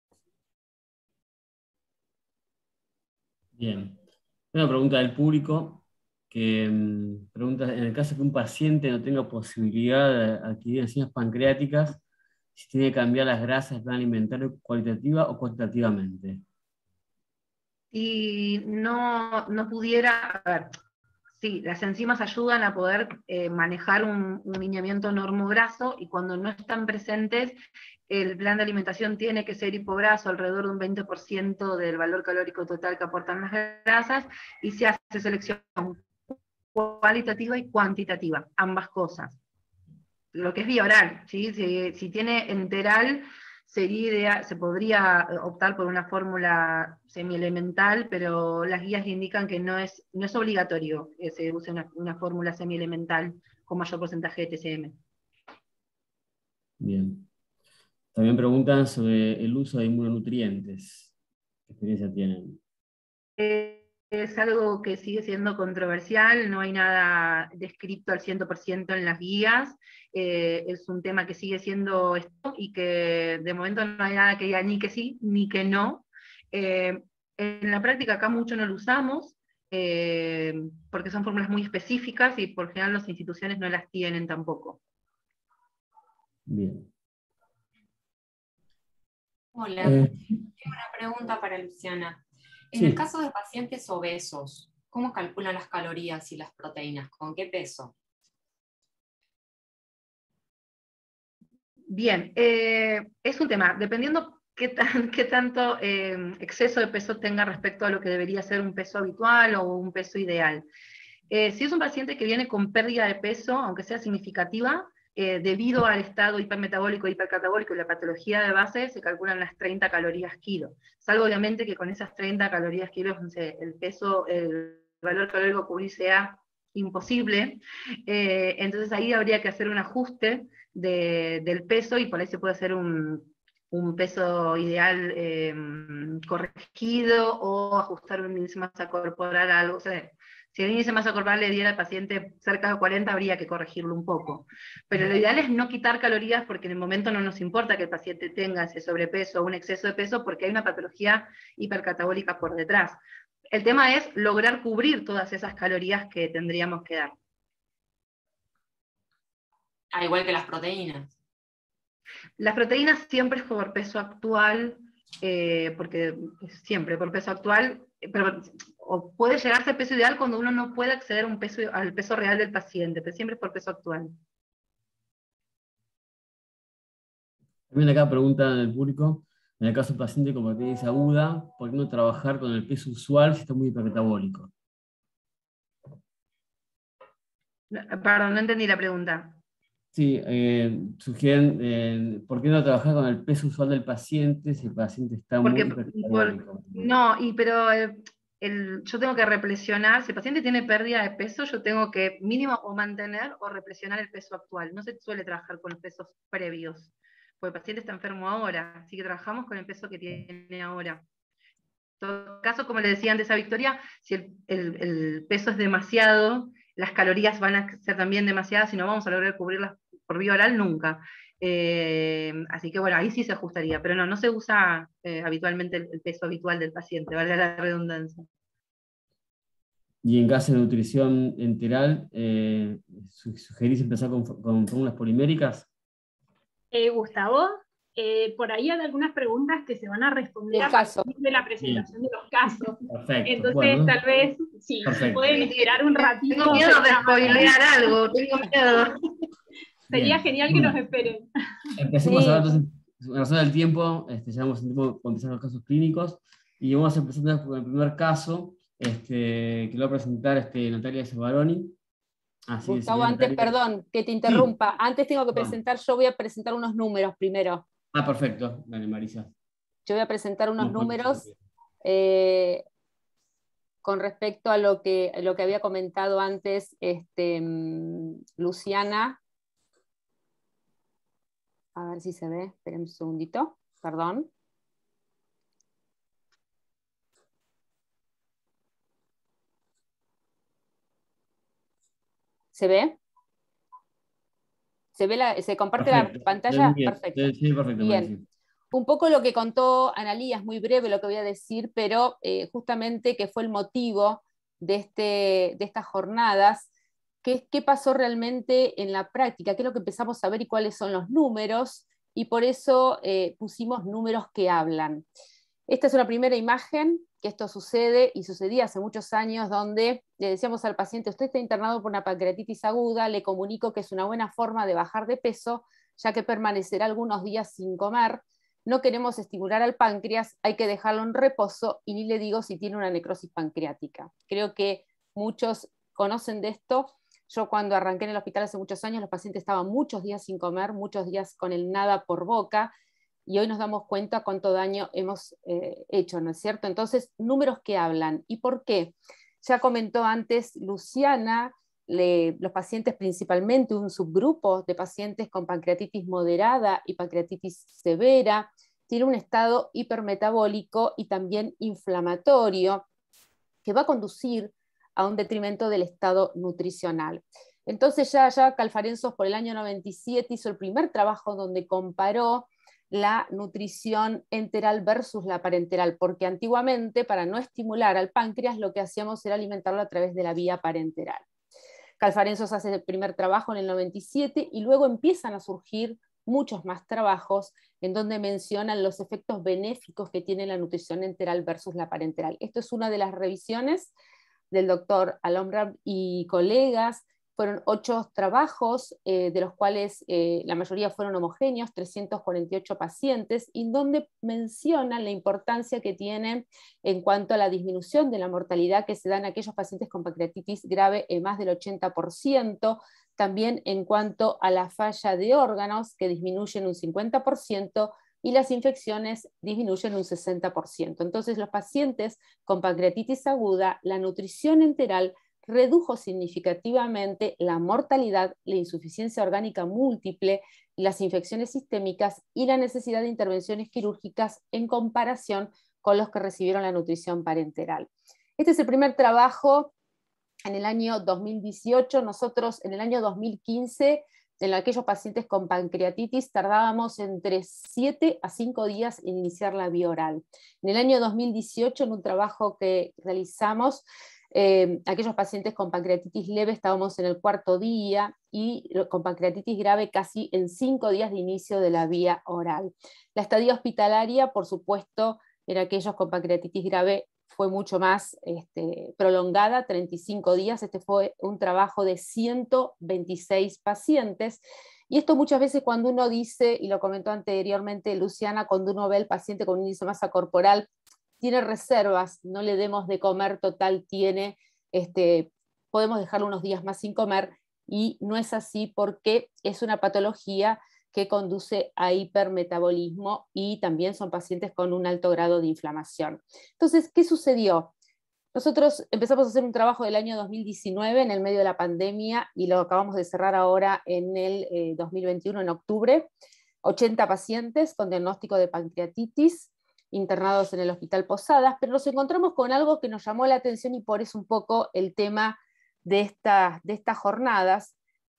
Bien. Una pregunta del público que um, pregunta, en el caso que un paciente no tenga posibilidad de adquirir enzimas pancreáticas, si tiene que cambiar las grasas del plan alimentario cualitativa o cuantitativamente. Si no, no pudiera, a ver, sí, las enzimas ayudan a poder eh, manejar un, un lineamiento normograso, y cuando no están presentes, el plan de alimentación tiene que ser hipograso, alrededor de un veinte por ciento del valor calórico total que aportan las grasas, y se hace selección cualitativa y cuantitativa, ambas cosas. Lo que es vía oral, ¿sí? si, si tiene enteral, sería idea, se podría optar por una fórmula semielemental, pero las guías indican que no es, no es obligatorio que se use una, una fórmula semielemental con mayor porcentaje de T C M. Bien. También preguntan sobre el uso de inmunonutrientes. ¿Qué experiencia tienen? Eh, es algo que sigue siendo controversial, no hay nada descrito al cien por ciento en las guías, eh, es un tema que sigue siendo esto, y que de momento no hay nada que diga ni que sí, ni que no. Eh, en la práctica acá mucho no lo usamos, eh, porque son fórmulas muy específicas, y por general las instituciones no las tienen tampoco. Bien. Hola, Eh, tengo una pregunta para Luciana. En sí. el caso de pacientes obesos, ¿cómo calculan las calorías y las proteínas? ¿Con qué peso? Bien, eh, es un tema, dependiendo qué, tan, qué tanto eh, exceso de peso tenga respecto a lo que debería ser un peso habitual o un peso ideal. Eh, si es un paciente que viene con pérdida de peso, aunque sea significativa, eh, debido al estado hipermetabólico, hipercatabólico y la patología de base, se calculan las treinta calorías kilo. Salvo obviamente que con esas treinta calorías kilo, no sé, el peso, el valor calórico a cubrir sea imposible, eh, entonces ahí habría que hacer un ajuste de, del peso, y por ahí se puede hacer un, un peso ideal eh, corregido, o ajustar un índice de masa corporal a algo. O sea, si el índice de masa corporal le diera al paciente cerca de cuarenta, habría que corregirlo un poco. Pero lo ideal es no quitar calorías, porque en el momento no nos importa que el paciente tenga ese sobrepeso o un exceso de peso, porque hay una patología hipercatabólica por detrás. El tema es lograr cubrir todas esas calorías que tendríamos que dar. Ah, igual que las proteínas. Las proteínas siempre es por peso actual, eh, porque siempre por peso actual, pero o puede llegarse al peso ideal cuando uno no puede acceder a un peso, al peso real del paciente, pero siempre es por peso actual. También acá preguntan del público, en el caso del paciente con hepatitis aguda, ¿por qué no trabajar con el peso usual si está muy hipermetabólico? Perdón, no entendí la pregunta. Sí, eh, sugieren, eh, ¿por qué no trabajar con el peso usual del paciente si el paciente está Porque, muy hipermetabólico? por, no, y, pero eh, el, yo tengo que represionar, si el paciente tiene pérdida de peso, yo tengo que mínimo o mantener o represionar el peso actual. No se suele trabajar con los pesos previos, porque el paciente está enfermo ahora, así que trabajamos con el peso que tiene ahora. En todo caso, como le decía antes a Victoria, si el, el, el peso es demasiado, las calorías van a ser también demasiadas y no vamos a lograr cubrirlas por vía oral nunca. Eh, así que bueno, ahí sí se ajustaría, pero no, no se usa eh, habitualmente el, el peso habitual del paciente, valga la redundancia. Y en caso de nutrición enteral, eh, ¿sugerís empezar con, con fórmulas poliméricas? Eh, Gustavo, eh, por ahí hay algunas preguntas que se van a responder a caso. partir de la presentación Bien. de los casos. Perfecto. Entonces, bueno. tal vez, sí, si pueden esperar un ratito. Tengo miedo de spoilear algo, tengo miedo. Sería genial que nos esperen. Empecemos Sí. a ver, entonces, en razón del tiempo, este, llevamos un tiempo con empezar los casos clínicos, y vamos a empezar con el primer caso, este, que lo va a presentar este, Natalia Zabaroni. Así Gustavo, que, antes, Natalia... perdón, que te interrumpa. Sí. Antes tengo que Vamos. presentar, yo voy a presentar unos números primero. Ah, perfecto. Dale, Marisa. Yo voy a presentar unos No, números eh, con respecto a lo que, lo que había comentado antes este, Luciana. A ver si se ve, esperen un segundito, perdón. ¿Se ve? ¿Se, ve la, ¿se comparte Perfecto. la pantalla? Bien. Perfecto. Sí, perfecto. Bien. Un poco lo que contó Analía, es muy breve lo que voy a decir, pero eh, justamente que fue el motivo de, este, de estas jornadas, que, qué pasó realmente en la práctica, qué es lo que empezamos a ver y cuáles son los números, y por eso eh, pusimos números que hablan. Esta es una primera imagen, que esto sucede y sucedía hace muchos años, donde le decíamos al paciente, usted está internado por una pancreatitis aguda, le comunico que es una buena forma de bajar de peso, ya que permanecerá algunos días sin comer, no queremos estimular al páncreas, hay que dejarlo en reposo, y ni le digo si tiene una necrosis pancreática. Creo que muchos conocen de esto. Yo cuando arranqué en el hospital hace muchos años, los pacientes estaban muchos días sin comer, muchos días con el nada por boca, y hoy nos damos cuenta cuánto daño hemos eh, hecho, ¿no es cierto? Entonces, números que hablan. ¿Y por qué? Ya comentó antes Luciana, le, los pacientes, principalmente un subgrupo de pacientes con pancreatitis moderada y pancreatitis severa, tiene un estado hipermetabólico y también inflamatorio, que va a conducir a un detrimento del estado nutricional. Entonces ya, ya Calfarenzos por el año noventa y siete hizo el primer trabajo donde comparó la nutrición enteral versus la parenteral, porque antiguamente, para no estimular al páncreas, lo que hacíamos era alimentarlo a través de la vía parenteral. Calfarenzos hace el primer trabajo en el noventa y siete, y luego empiezan a surgir muchos más trabajos en donde mencionan los efectos benéficos que tiene la nutrición enteral versus la parenteral. Esto es una de las revisiones del doctor Alomrab y colegas. Fueron ocho trabajos, eh, de los cuales eh, la mayoría fueron homogéneos, trescientos cuarenta y ocho pacientes, y donde mencionan la importancia que tienen en cuanto a la disminución de la mortalidad que se da en aquellos pacientes con pancreatitis grave en más del ochenta por ciento, también en cuanto a la falla de órganos, que disminuyen un cincuenta por ciento, y las infecciones disminuyen un sesenta por ciento. Entonces, los pacientes con pancreatitis aguda, la nutrición enteral redujo significativamente la mortalidad, la insuficiencia orgánica múltiple, las infecciones sistémicas y la necesidad de intervenciones quirúrgicas en comparación con los que recibieron la nutrición parenteral. Este es el primer trabajo en el año dos mil dieciocho. Nosotros en el año dos mil quince, en aquellos pacientes con pancreatitis, tardábamos entre siete a cinco días en iniciar la vía oral. En el año dos mil dieciocho, en un trabajo que realizamos, Eh, aquellos pacientes con pancreatitis leve estábamos en el cuarto día, y con pancreatitis grave casi en cinco días de inicio de la vía oral. La estadía hospitalaria, por supuesto, en aquellos con pancreatitis grave fue mucho más este, prolongada, treinta y cinco días. Este fue un trabajo de ciento veintiséis pacientes, y esto muchas veces cuando uno dice, y lo comentó anteriormente Luciana, cuando uno ve al paciente con un índice de masa corporal, tiene reservas, no le demos de comer, total tiene, este, podemos dejarlo unos días más sin comer, y no es así, porque es una patología que conduce a hipermetabolismo, y también son pacientes con un alto grado de inflamación. Entonces, ¿qué sucedió? Nosotros empezamos a hacer un trabajo del año dos mil diecinueve en el medio de la pandemia y lo acabamos de cerrar ahora en el eh, dos mil veintiuno, en octubre. ochenta pacientes con diagnóstico de pancreatitis internados en el Hospital Posadas, pero nos encontramos con algo que nos llamó la atención y por eso un poco el tema de, esta, de estas jornadas.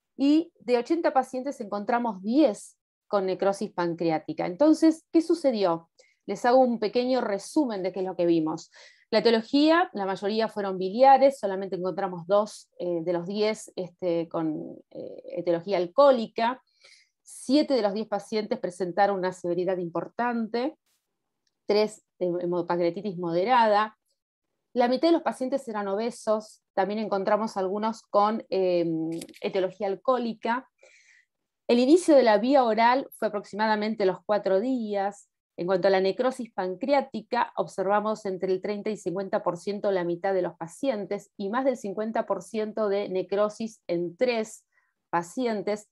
Y de ochenta pacientes encontramos diez con necrosis pancreática. Entonces, ¿qué sucedió? Les hago un pequeño resumen de qué es lo que vimos. La etiología, la mayoría fueron biliares, solamente encontramos dos eh, de los diez este, con eh, etiología alcohólica. Siete de los diez pacientes presentaron una severidad importante, tres de pancreatitis moderada. La mitad de los pacientes eran obesos, también encontramos algunos con eh, etiología alcohólica. El inicio de la vía oral fue aproximadamente los cuatro días. En cuanto a la necrosis pancreática, observamos entre el treinta y cincuenta por ciento la mitad de los pacientes y más del cincuenta por ciento de necrosis en tres pacientes,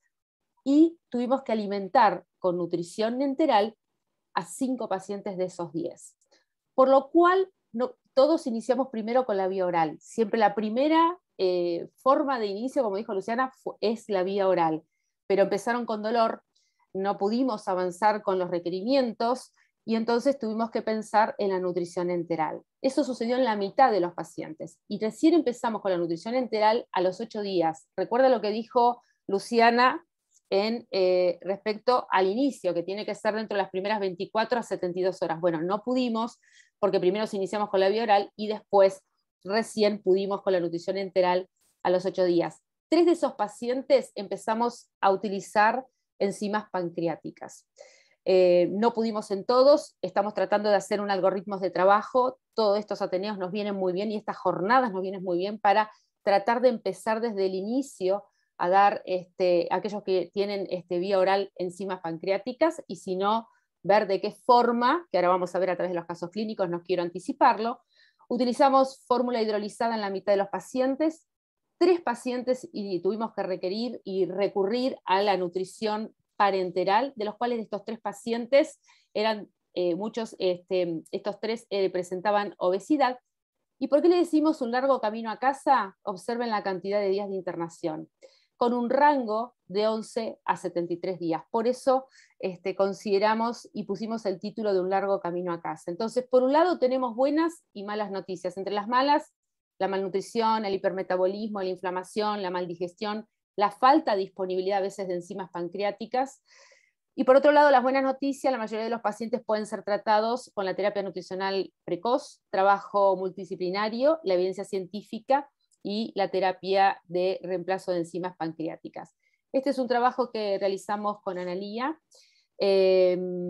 y tuvimos que alimentar con nutrición enteral a cinco pacientes de esos diez. Por lo cual, no, todos iniciamos primero con la vía oral. Siempre la primera eh, forma de inicio, como dijo Luciana, fue, es la vía oral, pero empezaron con dolor, no pudimos avanzar con los requerimientos y entonces tuvimos que pensar en la nutrición enteral. Eso sucedió en la mitad de los pacientes y recién empezamos con la nutrición enteral a los ocho días. Recuerda lo que dijo Luciana en, eh, respecto al inicio, que tiene que ser dentro de las primeras veinticuatro a setenta y dos horas. Bueno, no pudimos porque primero iniciamos con la vía oral y después recién pudimos con la nutrición enteral a los ocho días. Tres de esos pacientes empezamos a utilizar enzimas pancreáticas. Eh, no pudimos en todos, estamos tratando de hacer un algoritmo de trabajo, todos estos ateneos nos vienen muy bien y estas jornadas nos vienen muy bien para tratar de empezar desde el inicio a dar este, a aquellos que tienen este, vía oral enzimas pancreáticas, y si no, ver de qué forma, que ahora vamos a ver a través de los casos clínicos, no quiero anticiparlo. Utilizamos fórmula hidrolizada en la mitad de los pacientes, tres pacientes y tuvimos que requerir y recurrir a la nutrición parenteral, de los cuales de estos tres pacientes eran eh, muchos, este, estos tres eh, presentaban obesidad. ¿Y por qué le decimos un largo camino a casa? Observen la cantidad de días de internación, con un rango de once a setenta y tres días. Por eso este, consideramos y pusimos el título de un largo camino a casa. Entonces, por un lado tenemos buenas y malas noticias. Entre las malas, la malnutrición, el hipermetabolismo, la inflamación, la maldigestión, la falta de disponibilidad a veces de enzimas pancreáticas. Y por otro lado, las buenas noticias, la mayoría de los pacientes pueden ser tratados con la terapia nutricional precoz, trabajo multidisciplinario, la evidencia científica y la terapia de reemplazo de enzimas pancreáticas. Este es un trabajo que realizamos con Analía, eh,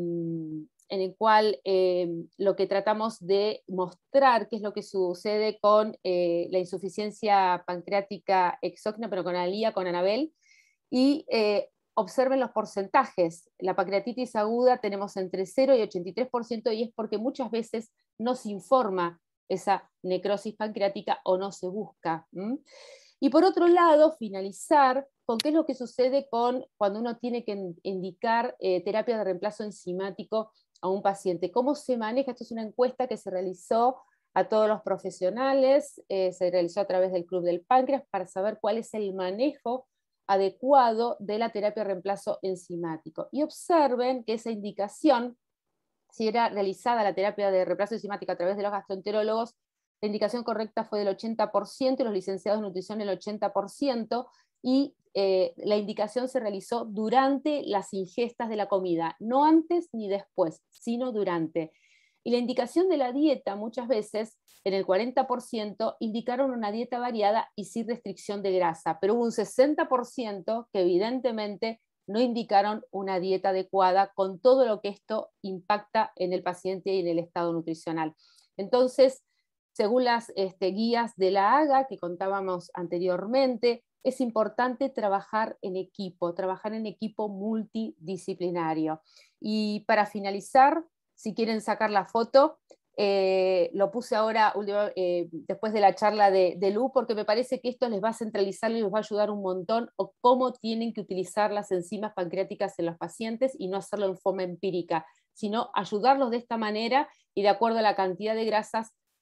en el cual eh, lo que tratamos de mostrar qué es lo que sucede con eh, la insuficiencia pancreática exógena, pero con Analía, con Anabel, y eh, observen los porcentajes. La pancreatitis aguda tenemos entre cero y ochenta y tres por ciento, y es porque muchas veces no se informa esa necrosis pancreática o no se busca. ¿Mm? Y por otro lado, finalizar con qué es lo que sucede con cuando uno tiene que indicar eh, terapia de reemplazo enzimático a un paciente. ¿Cómo se maneja? Esto es una encuesta que se realizó a todos los profesionales, eh, se realizó a través del Club del Páncreas para saber cuál es el manejo adecuado de la terapia de reemplazo enzimático. Y observen que esa indicación, si era realizada la terapia de reemplazo enzimático a través de los gastroenterólogos, la indicación correcta fue del ochenta por ciento, y los licenciados en nutrición el ochenta por ciento, y eh, la indicación se realizó durante las ingestas de la comida, no antes ni después, sino durante. Y la indicación de la dieta, muchas veces, en el cuarenta por ciento, indicaron una dieta variada y sin restricción de grasa, pero hubo un sesenta por ciento que evidentemente no indicaron una dieta adecuada, con todo lo que esto impacta en el paciente y en el estado nutricional. Entonces, según las este, guías de la A G A que contábamos anteriormente, es importante trabajar en equipo, trabajar en equipo multidisciplinario. Y para finalizar, si quieren sacar la foto, eh, lo puse ahora eh, después de la charla de, de Lu, porque me parece que esto les va a centralizar y les va a ayudar un montón, o cómo tienen que utilizar las enzimas pancreáticas en los pacientes y no hacerlo en forma empírica, sino ayudarlos de esta manera y de acuerdo a la cantidad de grasas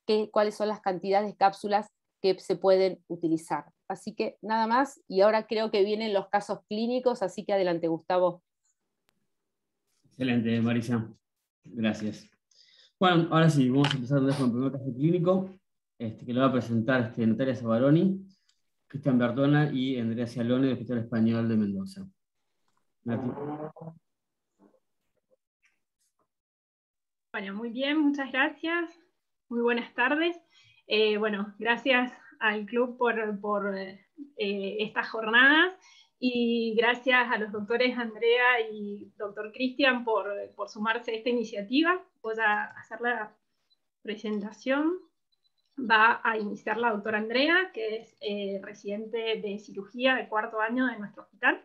qué, cuáles son las cantidades de cápsulas que se pueden utilizar. Así que nada más, y ahora creo que vienen los casos clínicos, así que adelante, Gustavo. Excelente, Marisa. Gracias. Bueno, ahora sí, vamos a empezar con el primer caso clínico, este, que lo va a presentar este, Natalia Zabaroni, Cristian Bertona y Andrea Cialone, del Hospital Español de Mendoza. Nati. Bueno, muy bien, muchas gracias. Muy buenas tardes. Eh, bueno, gracias al club por, por eh, estas jornadas y gracias a los doctores Andrea y doctor Cristian por, por sumarse a esta iniciativa. Voy a hacer la presentación. Va a iniciar la doctora Andrea, que es eh, residente de cirugía de cuarto año de nuestro hospital,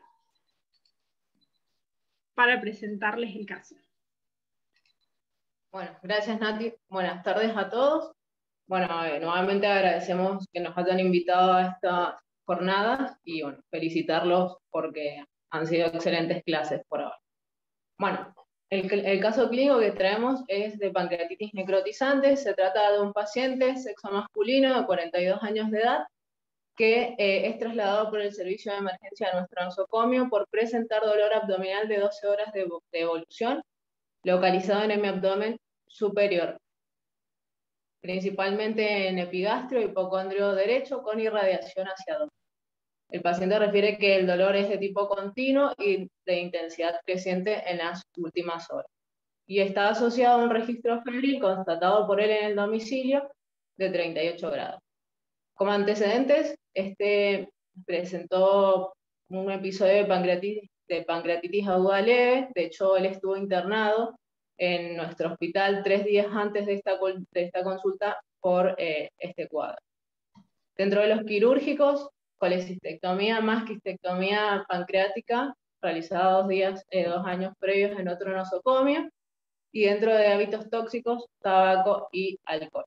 para presentarles el caso. Bueno, gracias Nati. Buenas tardes a todos. Bueno, eh, nuevamente agradecemos que nos hayan invitado a estas jornadas y bueno, felicitarlos porque han sido excelentes clases por ahora. Bueno, el, el caso clínico que traemos es de pancreatitis necrotizante. Se trata de un paciente sexo masculino de cuarenta y dos años de edad que eh, es trasladado por el servicio de emergencia de nuestro nosocomio por presentar dolor abdominal de doce horas de, de evolución, localizado en mi abdomen superior, principalmente en epigastrio, hipocondrio derecho, con irradiación hacia abajo. El paciente refiere que el dolor es de tipo continuo y de intensidad creciente en las últimas horas. Y está asociado a un registro febril constatado por él en el domicilio de treinta y ocho grados. Como antecedentes, este presentó un episodio de pancreatitis, de pancreatitis aguda leve. De hecho, él estuvo internado en nuestro hospital tres días antes de esta, de esta consulta por eh, este cuadro. Dentro de los quirúrgicos, colecistectomía más quistectomía pancreática, realizada dos, días, eh, dos años previos en otro nosocomio, y dentro de hábitos tóxicos, tabaco y alcohol.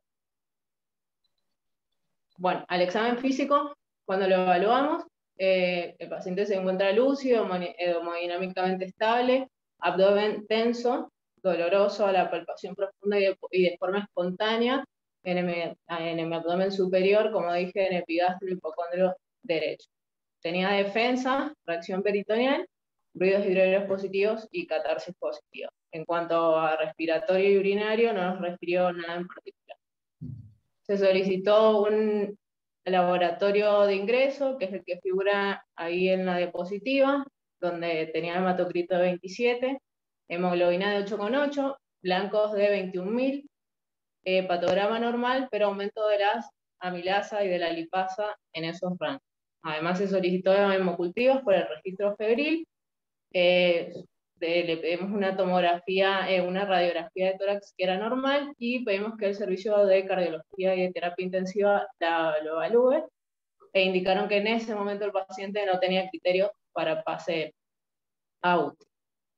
Bueno, al examen físico, cuando lo evaluamos, eh, el paciente se encuentra lúcido, hemodinámicamente estable, abdomen tenso, doloroso a la palpación profunda y de, y de forma espontánea en el, en el abdomen superior, como dije, en epigastrio, hipocondrio derecho. Tenía defensa, reacción peritoneal, ruidos hidroides positivos y catarsis positiva. En cuanto a respiratorio y urinario, no nos refirió nada en particular. Se solicitó un laboratorio de ingreso, que es el que figura ahí en la diapositiva, donde tenía hematocrito de veintisiete, hemoglobina de ocho coma ocho, blancos de veintiún mil, eh, patograma normal, pero aumento de las amilasa y de la lipasa en esos rangos. Además se solicitó hemocultivos por el registro febril, eh, de, le pedimos una tomografía, eh, una radiografía de tórax que era normal, y pedimos que el servicio de cardiología y de terapia intensiva la, lo evalúe, e indicaron que en ese momento el paciente no tenía criterio para pase a U T I.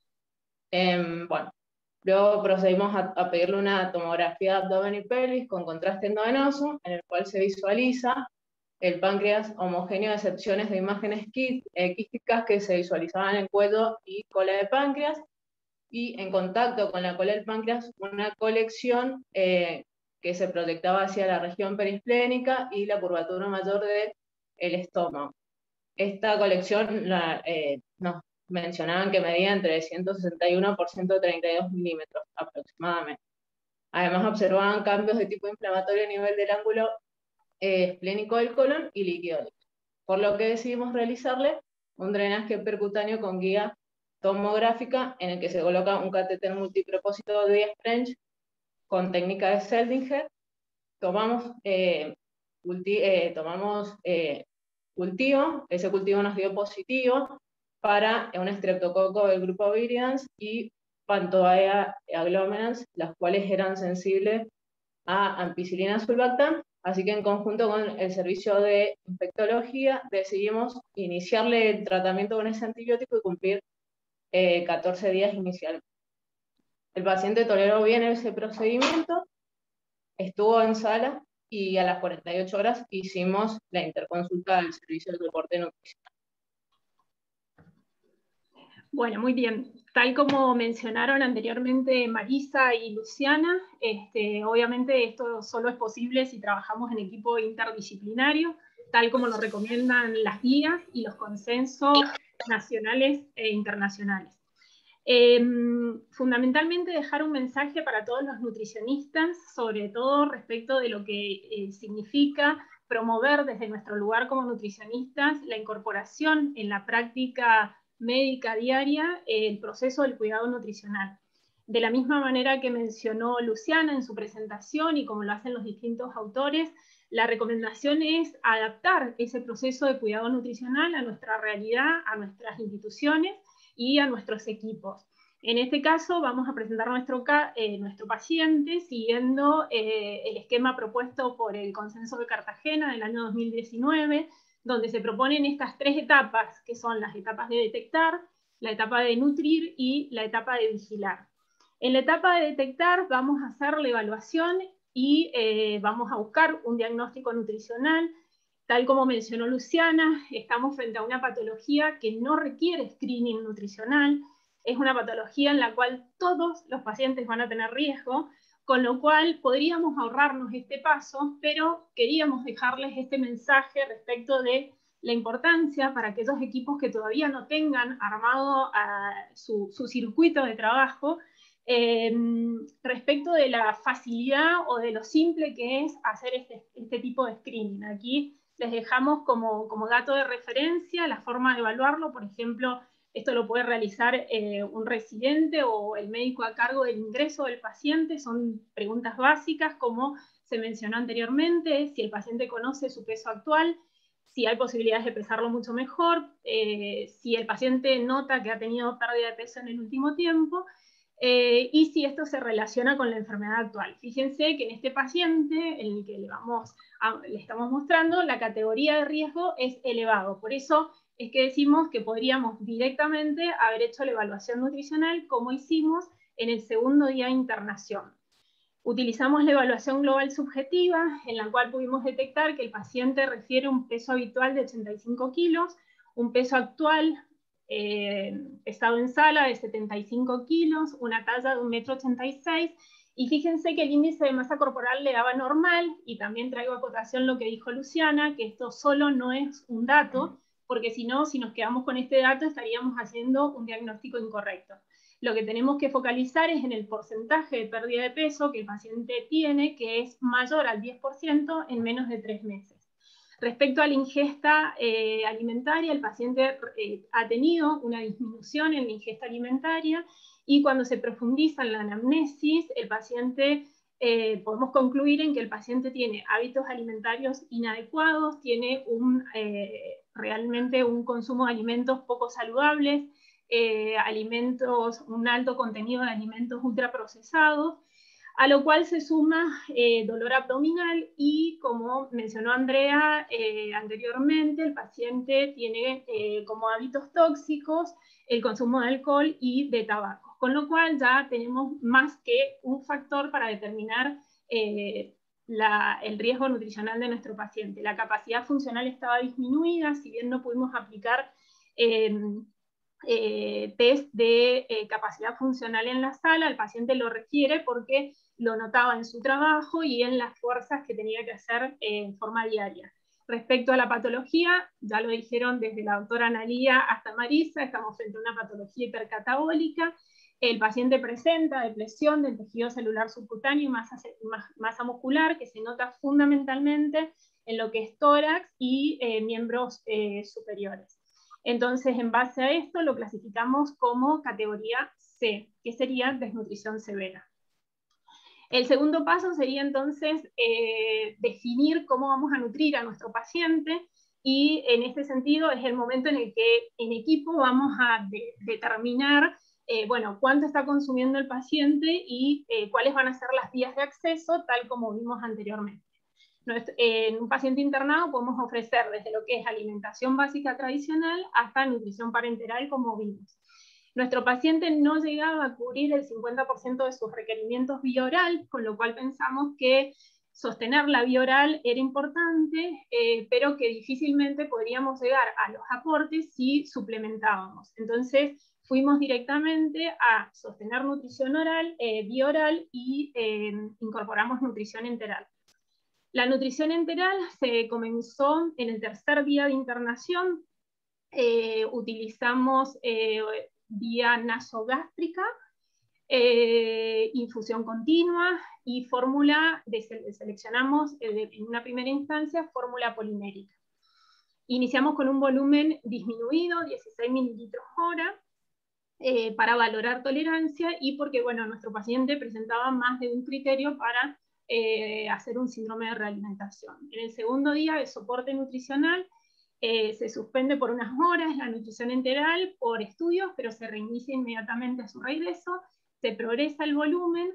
Eh, bueno, luego procedimos a, a pedirle una tomografía de abdomen y pelvis con contraste endovenoso, en el cual se visualiza el páncreas homogéneo de secciones de imágenes quísticas que se visualizaban en cuello y cola de páncreas, y en contacto con la cola del páncreas una colección eh, que se proyectaba hacia la región perisplénica y la curvatura mayor del estómago. Esta colección la, eh, nos mencionaban que medía entre ciento sesenta y uno por ciento treinta y dos milímetros aproximadamente. Además observaban cambios de tipo inflamatorio a nivel del ángulo eh, esplénico del colon y líquido líquido, por lo que decidimos realizarle un drenaje percutáneo con guía tomográfica, en el que se coloca un catéter multipropósito de diez French con técnica de Seldinger. Tomamos, eh, culti eh, tomamos eh, cultivo, ese cultivo nos dio positivo para un estreptococo del grupo Virians y Phantoaea agglomerans, las cuales eran sensibles a ampicilina sulbactam. Así que en conjunto con el servicio de infectología decidimos iniciarle el tratamiento con ese antibiótico y cumplir eh, catorce días inicialmente. El paciente toleró bien ese procedimiento, estuvo en sala y a las cuarenta y ocho horas hicimos la interconsulta del servicio de soporte nutricional. Bueno, muy bien. Tal como mencionaron anteriormente Marisa y Luciana, este, obviamente esto solo es posible si trabajamos en equipo interdisciplinario, tal como lo recomiendan las guías y los consensos nacionales e internacionales. Eh, fundamentalmente dejar un mensaje para todos los nutricionistas, sobre todo respecto de lo que eh, significa promover desde nuestro lugar como nutricionistas la incorporación en la práctica médica diaria el proceso del cuidado nutricional. De la misma manera que mencionó Luciana en su presentación y como lo hacen los distintos autores, la recomendación es adaptar ese proceso de cuidado nutricional a nuestra realidad, a nuestras instituciones y a nuestros equipos. En este caso vamos a presentar nuestro, eh, nuestro paciente siguiendo eh, el esquema propuesto por el Consenso de Cartagena del año dos mil diecinueve, donde se proponen estas tres etapas, que son las etapas de detectar, la etapa de nutrir y la etapa de vigilar. En la etapa de detectar vamos a hacer la evaluación y eh, vamos a buscar un diagnóstico nutricional. Tal como mencionó Luciana, estamos frente a una patología que no requiere screening nutricional, es una patología en la cual todos los pacientes van a tener riesgo, con lo cual podríamos ahorrarnos este paso, pero queríamos dejarles este mensaje respecto de la importancia para aquellos equipos que todavía no tengan armado uh, su, su circuito de trabajo, eh, respecto de la facilidad o de lo simple que es hacer este, este tipo de screening. Aquí les dejamos como, como dato de referencia la forma de evaluarlo. Por ejemplo, esto lo puede realizar eh, un residente o el médico a cargo del ingreso del paciente. Son preguntas básicas, como se mencionó anteriormente, si el paciente conoce su peso actual, si hay posibilidades de pesarlo mucho mejor, eh, si el paciente nota que ha tenido pérdida de peso en el último tiempo, eh, y si esto se relaciona con la enfermedad actual. Fíjense que en este paciente, en el que le, vamos a, le estamos mostrando, la categoría de riesgo es elevado. Por eso es que decimos que podríamos directamente haber hecho la evaluación nutricional como hicimos en el segundo día de internación. Utilizamos la evaluación global subjetiva, en la cual pudimos detectar que el paciente refiere un peso habitual de ochenta y cinco kilos, un peso actual eh, pesado en sala de setenta y cinco kilos, una talla de un metro ochenta y seis, y fíjense que el índice de masa corporal le daba normal, y también traigo a acotación lo que dijo Luciana, que esto solo no es un dato, porque si no, si nos quedamos con este dato, estaríamos haciendo un diagnóstico incorrecto. Lo que tenemos que focalizar es en el porcentaje de pérdida de peso que el paciente tiene, que es mayor al diez por ciento en menos de tres meses. Respecto a la ingesta eh, alimentaria, el paciente eh, ha tenido una disminución en la ingesta alimentaria, y cuando se profundiza en la anamnesis, el paciente, eh, podemos concluir en que el paciente tiene hábitos alimentarios inadecuados, tiene un, eh, realmente un consumo de alimentos poco saludables, eh, alimentos, un alto contenido de alimentos ultraprocesados, a lo cual se suma eh, dolor abdominal y, como mencionó Andrea eh, anteriormente, el paciente tiene eh, como hábitos tóxicos el consumo de alcohol y de tabaco, con lo cual ya tenemos más que un factor para determinar eh, la, el riesgo nutricional de nuestro paciente. La capacidad funcional estaba disminuida, si bien no pudimos aplicar eh, Eh, test de eh, capacidad funcional en la sala, el paciente lo requiere porque lo notaba en su trabajo y en las fuerzas que tenía que hacer eh, en forma diaria. Respecto a la patología, ya lo dijeron desde la doctora Analía hasta Marisa, estamos frente a una patología hipercatabólica. El paciente presenta depresión del tejido celular subcutáneo y masa, masa muscular, que se nota fundamentalmente en lo que es tórax y eh, miembros eh, superiores. Entonces, en base a esto, lo clasificamos como categoría C, que sería desnutrición severa. El segundo paso sería entonces eh, definir cómo vamos a nutrir a nuestro paciente, y en este sentido es el momento en el que en equipo vamos a de, determinar eh, bueno, cuánto está consumiendo el paciente y eh, cuáles van a ser las vías de acceso, tal como vimos anteriormente. En un paciente internado podemos ofrecer desde lo que es alimentación básica tradicional hasta nutrición parenteral, como vimos. Nuestro paciente no llegaba a cubrir el cincuenta por ciento de sus requerimientos vía oral, con lo cual pensamos que sostener la vía oral era importante, eh, pero que difícilmente podríamos llegar a los aportes si suplementábamos. Entonces fuimos directamente a sostener nutrición oral, eh, bioral y eh, incorporamos nutrición enteral. La nutrición enteral se comenzó en el tercer día de internación. Eh, utilizamos eh, vía nasogástrica, eh, infusión continua y fórmula, de, seleccionamos eh, en una primera instancia fórmula polimérica. Iniciamos con un volumen disminuido, dieciséis mililitros hora, eh, para valorar tolerancia y porque bueno, nuestro paciente presentaba más de un criterio para eh, hacer un síndrome de realimentación. En el segundo día de soporte nutricional, Eh, se suspende por unas horas la nutrición enteral por estudios, pero se reinicia inmediatamente a su regreso, se progresa el volumen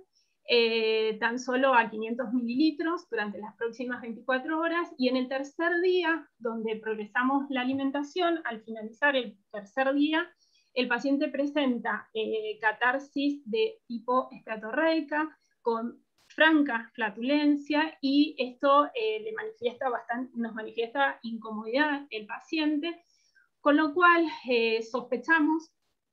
eh, tan solo a quinientos mililitros durante las próximas veinticuatro horas, y en el tercer día, donde progresamos la alimentación, al finalizar el tercer día, el paciente presenta eh, catarsis de tipo estatorreica, con franca flatulencia, y esto eh, le manifiesta bastante, nos manifiesta incomodidad el paciente, con lo cual eh, sospechamos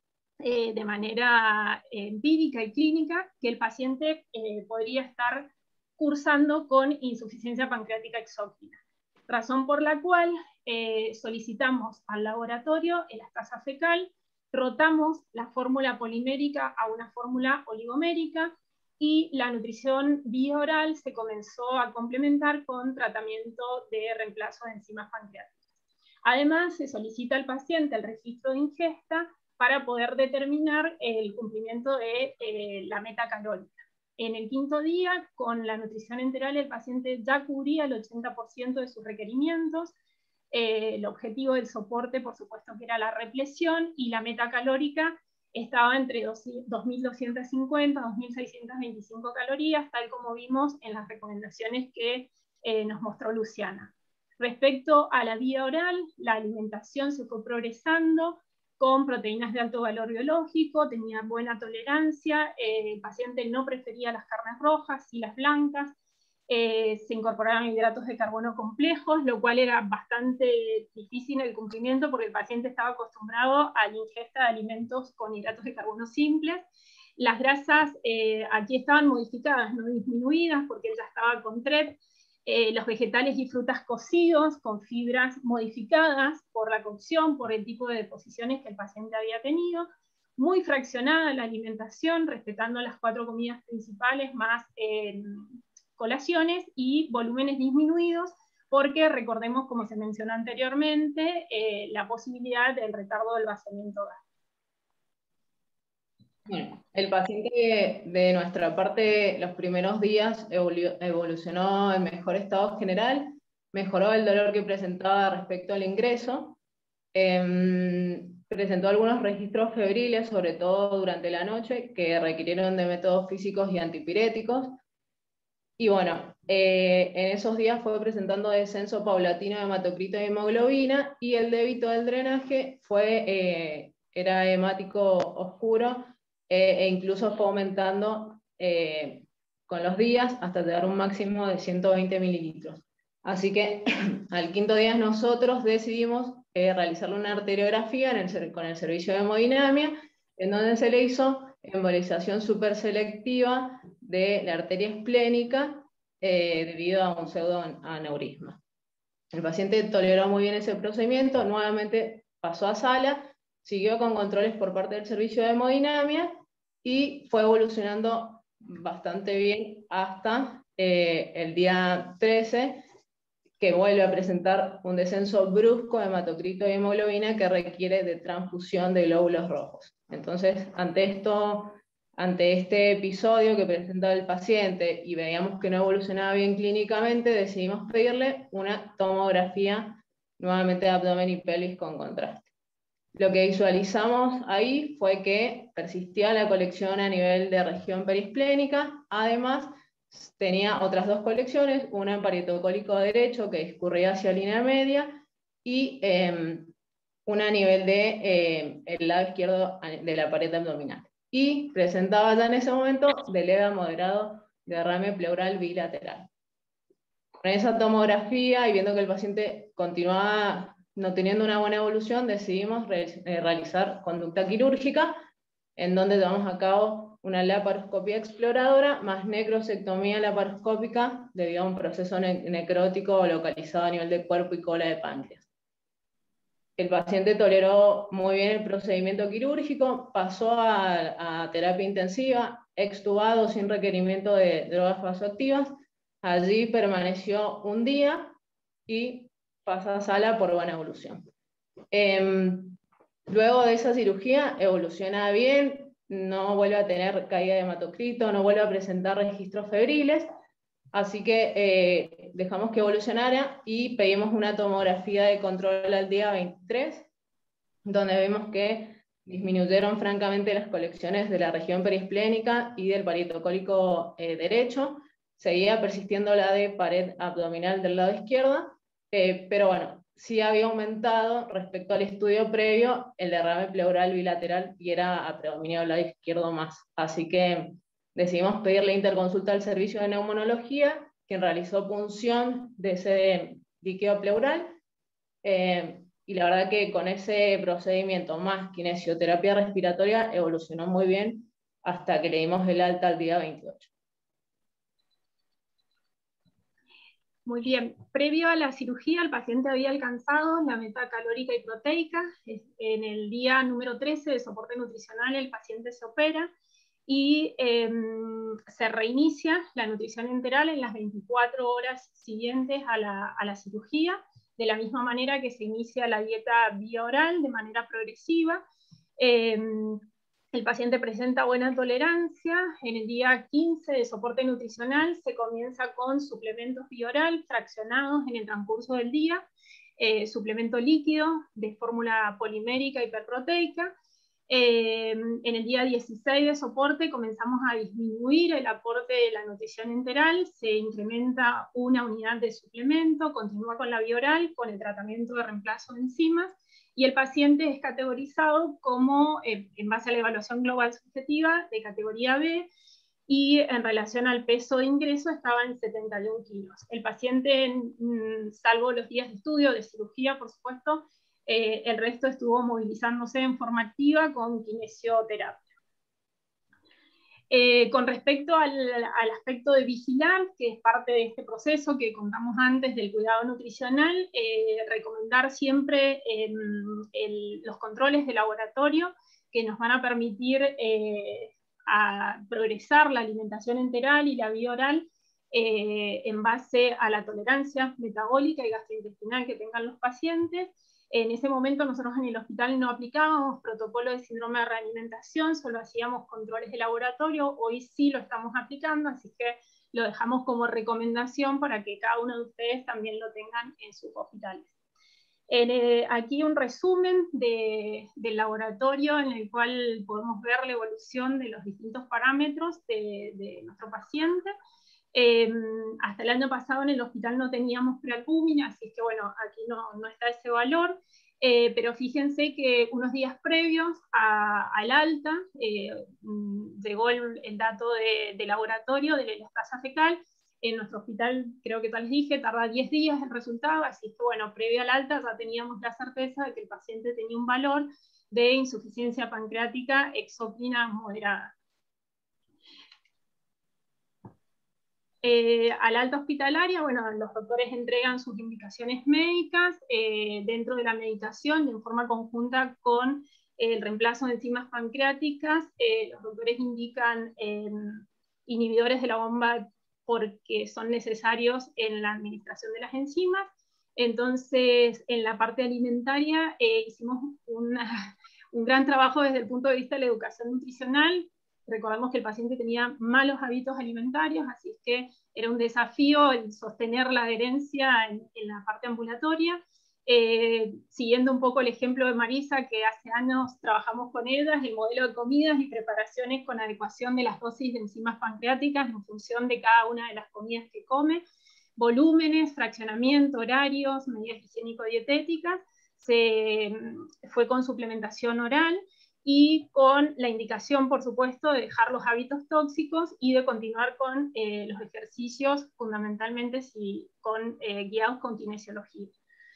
eh, de manera eh, empírica y clínica que el paciente eh, podría estar cursando con insuficiencia pancreática exógena, razón por la cual eh, solicitamos al laboratorio elastasa fecal, rotamos la fórmula polimérica a una fórmula oligomérica, y la nutrición bioral se comenzó a complementar con tratamiento de reemplazo de enzimas pancreáticas. Además, se solicita al paciente el registro de ingesta para poder determinar el cumplimiento de eh, la meta calórica. En el quinto día, con la nutrición enteral, el paciente ya cubría el ochenta por ciento de sus requerimientos. Eh, el objetivo del soporte, por supuesto, que era la represión, y la meta calórica estaba entre dos mil doscientas cincuenta y dos mil seiscientas veinticinco calorías, tal como vimos en las recomendaciones que eh, nos mostró Luciana. Respecto a la vía oral, la alimentación se fue progresando con proteínas de alto valor biológico, tenía buena tolerancia, eh, el paciente no prefería las carnes rojas y las blancas, eh, se incorporaban hidratos de carbono complejos, lo cual era bastante difícil el cumplimiento porque el paciente estaba acostumbrado a la ingesta de alimentos con hidratos de carbono simples. Las grasas eh, aquí estaban modificadas, no disminuidas, porque ya estaba con T R E P. Eh, los vegetales y frutas cocidos con fibras modificadas por la cocción, por el tipo de deposiciones que el paciente había tenido. Muy fraccionada la alimentación, respetando las cuatro comidas principales más eh, colaciones, y volúmenes disminuidos, porque recordemos, como se mencionó anteriormente, eh, la posibilidad del retardo del vaciamiento gástrico. Bueno, el paciente de nuestra parte los primeros días evolucionó en mejor estado general, mejoró el dolor que presentaba respecto al ingreso, eh, presentó algunos registros febriles, sobre todo durante la noche, que requirieron de métodos físicos y antipiréticos. Y bueno, eh, en esos días fue presentando descenso paulatino de hematocrito y hemoglobina, y el débito del drenaje fue, eh, era hemático oscuro, eh, e incluso fue aumentando eh, con los días hasta llegar a un máximo de ciento veinte mililitros. Así que al quinto día nosotros decidimos eh, realizarle una arteriografía en el, con el servicio de hemodinamia, en donde se le hizo embolización superselectiva de la arteria esplénica eh, debido a un pseudoaneurisma. El paciente toleró muy bien ese procedimiento, nuevamente pasó a sala, siguió con controles por parte del servicio de hemodinamia y fue evolucionando bastante bien hasta eh, el día trece, que vuelve a presentar un descenso brusco de hematocrito y hemoglobina que requiere de transfusión de glóbulos rojos. Entonces, ante esto, ante este episodio que presentaba el paciente y veíamos que no evolucionaba bien clínicamente, decidimos pedirle una tomografía nuevamente de abdomen y pelvis con contraste. Lo que visualizamos ahí fue que persistía la colección a nivel de región perisplénica, además tenía otras dos colecciones, una en parieto cólico derecho que discurría hacia línea media, y eh, una a nivel de eh, el lado izquierdo de la pared abdominal. Y presentaba ya en ese momento de leve a moderado derrame pleural bilateral. Con esa tomografía y viendo que el paciente continuaba no teniendo una buena evolución, decidimos re, eh, realizar conducta quirúrgica, en donde llevamos a cabo una laparoscopía exploradora más necrosectomía laparoscópica debido a un proceso ne necrótico localizado a nivel de cuerpo y cola de páncreas. El paciente toleró muy bien el procedimiento quirúrgico, pasó a, a terapia intensiva, extubado sin requerimiento de drogas vasoactivas. Allí permaneció un día y pasa a sala por buena evolución. Eh, luego de esa cirugía evoluciona bien, no vuelve a tener caída de hematocrito, no vuelve a presentar registros febriles, así que eh, dejamos que evolucionara y pedimos una tomografía de control al día veintitrés, donde vemos que disminuyeron francamente las colecciones de la región perisplénica y del parieto cólico eh, derecho. Seguía persistiendo la de pared abdominal del lado izquierdo, eh, pero bueno, sí había aumentado respecto al estudio previo el derrame pleural bilateral y era a predominio del lado izquierdo más. Así que decidimos pedirle interconsulta al servicio de neumonología, quien realizó punción de ese líquido pleural, eh, y la verdad que con ese procedimiento más kinesioterapia respiratoria evolucionó muy bien hasta que le dimos el alta al día veintiocho. Muy bien. Previo a la cirugía, el paciente había alcanzado la meta calórica y proteica. En el día número trece de soporte nutricional, el paciente se opera y eh, se reinicia la nutrición enteral en las veinticuatro horas siguientes a la, a la cirugía, de la misma manera que se inicia la dieta vía oral de manera progresiva. Eh, El paciente presenta buena tolerancia. En el día quince de soporte nutricional se comienza con suplementos bioral fraccionados en el transcurso del día, eh, suplemento líquido de fórmula polimérica hiperproteica. Eh, en el día dieciséis de soporte comenzamos a disminuir el aporte de la nutrición enteral, se incrementa una unidad de suplemento, continúa con la bioral, con el tratamiento de reemplazo de enzimas, y el paciente es categorizado como, eh, en base a la evaluación global subjetiva, de categoría B, y en relación al peso de ingreso estaba en setenta y un kilos. El paciente, mmm, salvo los días de estudio, de cirugía, por supuesto, eh, el resto estuvo movilizándose en forma activa con kinesioterapia. Eh, con respecto al, al aspecto de vigilar, que es parte de este proceso que contamos antes del cuidado nutricional, eh, recomendar siempre eh, el, los controles de laboratorio que nos van a permitir eh, a progresar la alimentación enteral y la vía oral eh, en base a la tolerancia metabólica y gastrointestinal que tengan los pacientes. En ese momento nosotros en el hospital no aplicábamos protocolo de síndrome de realimentación, solo hacíamos controles de laboratorio. Hoy sí lo estamos aplicando, así que lo dejamos como recomendación para que cada uno de ustedes también lo tengan en sus hospitales. En, eh, aquí un resumen de, del laboratorio en el cual podemos ver la evolución de los distintos parámetros de, de nuestro paciente. Eh, hasta el año pasado en el hospital no teníamos prealbúmina, así que bueno, aquí no, no está ese valor, eh, pero fíjense que unos días previos a, al alta eh, llegó el, el dato de, de laboratorio de la elastasa fecal. En nuestro hospital, creo que tal les dije, tarda diez días el resultado, así que bueno, previo al alta ya teníamos la certeza de que el paciente tenía un valor de insuficiencia pancreática exócrina moderada. Eh, al alta hospitalaria, bueno, los doctores entregan sus indicaciones médicas eh, dentro de la medicación en forma conjunta con el reemplazo de enzimas pancreáticas. Eh, los doctores indican eh, inhibidores de la bomba porque son necesarios en la administración de las enzimas. Entonces, en la parte alimentaria eh, hicimos una, un gran trabajo desde el punto de vista de la educación nutricional. Recordemos que el paciente tenía malos hábitos alimentarios, así que era un desafío el sostener la adherencia en, en la parte ambulatoria. Eh, siguiendo un poco el ejemplo de Marisa, que hace años trabajamos con ellas, el modelo de comidas y preparaciones con adecuación de las dosis de enzimas pancreáticas en función de cada una de las comidas que come, volúmenes, fraccionamiento, horarios, medidas higiénico-dietéticas. Se fue con suplementación oral y con la indicación, por supuesto, de dejar los hábitos tóxicos y de continuar con eh, los ejercicios, fundamentalmente si, con, eh, guiados con kinesiología.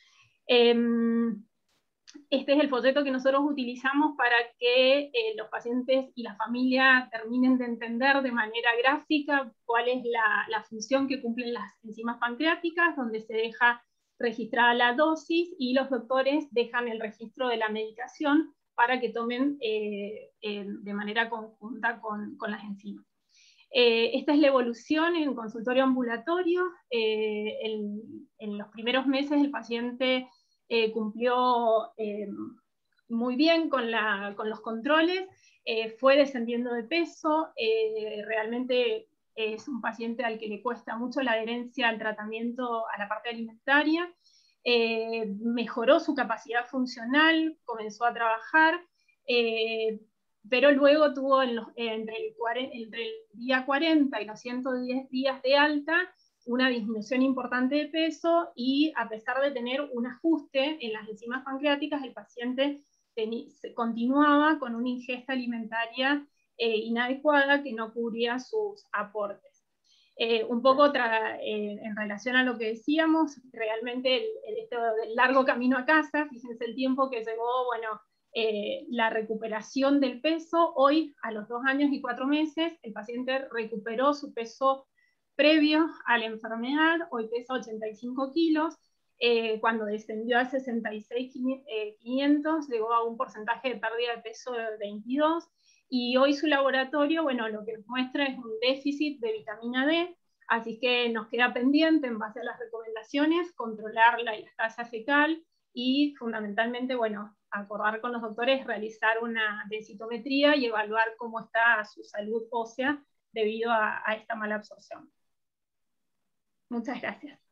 Este es el folleto que nosotros utilizamos para que eh, los pacientes y la familia terminen de entender de manera gráfica cuál es la, la función que cumplen las enzimas pancreáticas, donde se deja registrada la dosis y los doctores dejan el registro de la medicación para que tomen eh, eh, de manera conjunta con, con las enzimas. Eh, esta es la evolución en consultorio ambulatorio. Eh, en, en los primeros meses el paciente eh, cumplió eh, muy bien con, la, con los controles, eh, fue descendiendo de peso, eh, realmente es un paciente al que le cuesta mucho la adherencia al tratamiento, a la parte alimentaria, eh, mejoró su capacidad funcional, comenzó a trabajar, eh, pero luego tuvo en los, entre, el, entre el día cuarenta y los ciento diez días de alta una disminución importante de peso, y a pesar de tener un ajuste en las enzimas pancreáticas, el paciente continuaba con una ingesta alimentaria eh, inadecuada que no cubría sus aportes. Eh, un poco eh, en relación a lo que decíamos, realmente el, el, este el largo camino a casa, fíjense el tiempo que llevó, bueno, eh, la recuperación del peso. Hoy, a los dos años y cuatro meses, el paciente recuperó su peso previo a la enfermedad, hoy pesa ochenta y cinco kilos, eh, cuando descendió a sesenta y seis mil quinientos, llegó a un porcentaje de pérdida de peso de veintidós, y hoy su laboratorio, bueno, lo que nos muestra es un déficit de vitamina D, así que nos queda pendiente, en base a las recomendaciones, controlar la elastasa fecal y fundamentalmente, bueno, acordar con los doctores, realizar una densitometría y evaluar cómo está su salud ósea debido a, a esta mala absorción. Muchas gracias.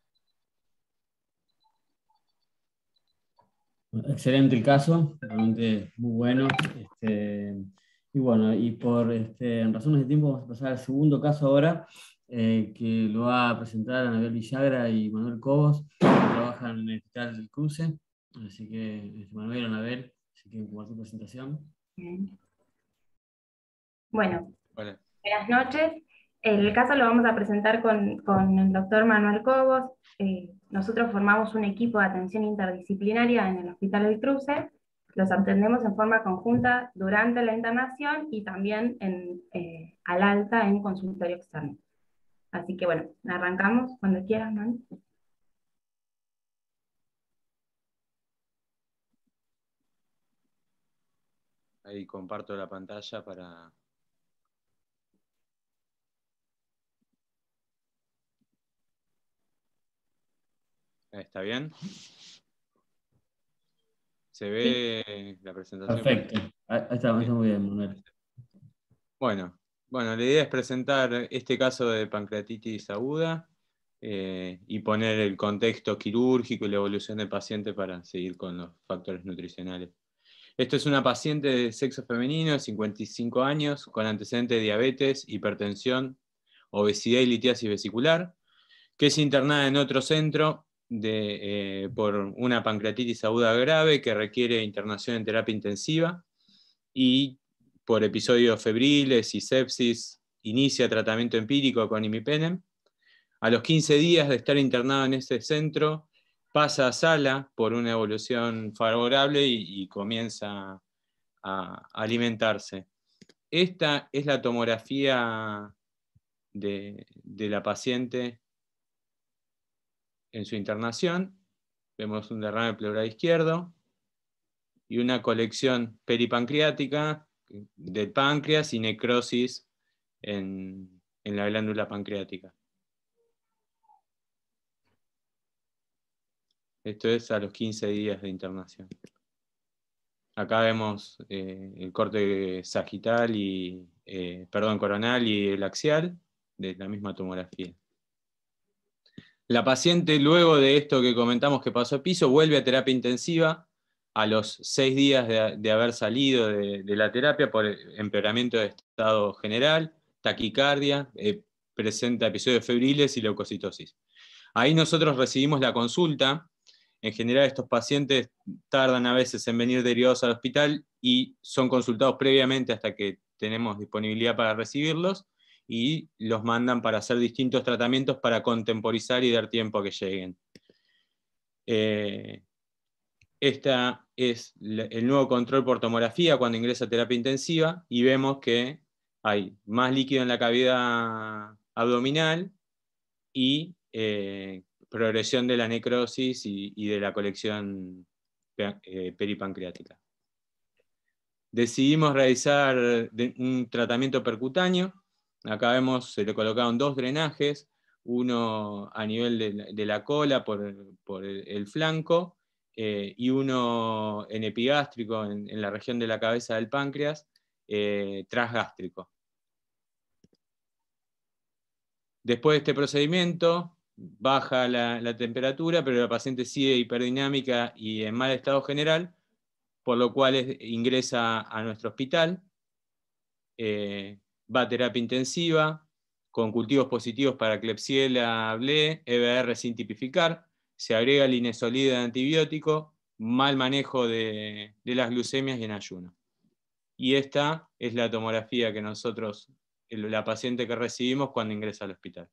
Excelente el caso, realmente muy bueno. Este, y bueno, y por este, en razones de tiempo vamos a pasar al segundo caso ahora, eh, que lo va a presentar Anabel Villagra y Manuel Cobos, que trabajan en el Hospital del Cruce. Así que Manuel, Anabel, si quieren compartir presentación. Bien. Bueno, Hola. Buenas noches. El caso lo vamos a presentar con, con el doctor Manuel Cobos. Eh, nosotros formamos un equipo de atención interdisciplinaria en el Hospital del Cruce. Los atendemos en forma conjunta durante la internación y también en, eh, al alta en consultorio externo. Así que bueno, arrancamos cuando quieras, Manu. Ahí comparto la pantalla para... ¿Está bien? ¿Se ve sí. La presentación? Perfecto. Ahí está, está muy bien, Manuel. Bueno, bueno, la idea es presentar este caso de pancreatitis aguda eh, y poner el contexto quirúrgico y la evolución del paciente para seguir con los factores nutricionales. Esto es una paciente de sexo femenino, de cincuenta y cinco años, con antecedentes de diabetes, hipertensión, obesidad y litiasis vesicular, que es internada en otro centro de, eh, por una pancreatitis aguda grave que requiere internación en terapia intensiva, y por episodios febriles y sepsis inicia tratamiento empírico con imipenem. A los quince días de estar internado en ese centro, pasa a sala por una evolución favorable y, y comienza a alimentarse. Esta es la tomografía de, de la paciente en su internación. Vemos un derrame pleural izquierdo y una colección peripancreática del páncreas y necrosis en, en la glándula pancreática. Esto es a los quince días de internación. Acá vemos eh, el corte sagital y, eh, perdón, coronal y el axial de la misma tomografía. La paciente, luego de esto que comentamos que pasó a piso, vuelve a terapia intensiva a los seis días de, de haber salido de, de la terapia por empeoramiento de estado general, taquicardia, eh, presenta episodios febriles y leucocitosis. Ahí nosotros recibimos la consulta. En general estos pacientes tardan a veces en venir derivados al hospital y son consultados previamente hasta que tenemos disponibilidad para recibirlos, y los mandan para hacer distintos tratamientos para contemporizar y dar tiempo a que lleguen. Eh, Esta es el nuevo control por tomografía cuando ingresa a terapia intensiva, y vemos que hay más líquido en la cavidad abdominal y eh, progresión de la necrosis y, y de la colección eh, peripancreática. Decidimos realizar un tratamiento percutáneo. Acá vemos, se le colocaron dos drenajes, uno a nivel de la, de la cola por, por el, el flanco, eh, y uno en epigástrico, en, en la región de la cabeza del páncreas, eh, transgástrico. Después de este procedimiento, baja la, la temperatura, pero la paciente sigue hiperdinámica y en mal estado general, por lo cual es, ingresa a nuestro hospital, eh, va a terapia intensiva, con cultivos positivos para Klebsiella, B L E, E B R sin tipificar, se agrega linezolida de antibiótico, mal manejo de, de las glucemias y en ayuno. Y esta es la tomografía que nosotros, la paciente que recibimos cuando ingresa al hospital.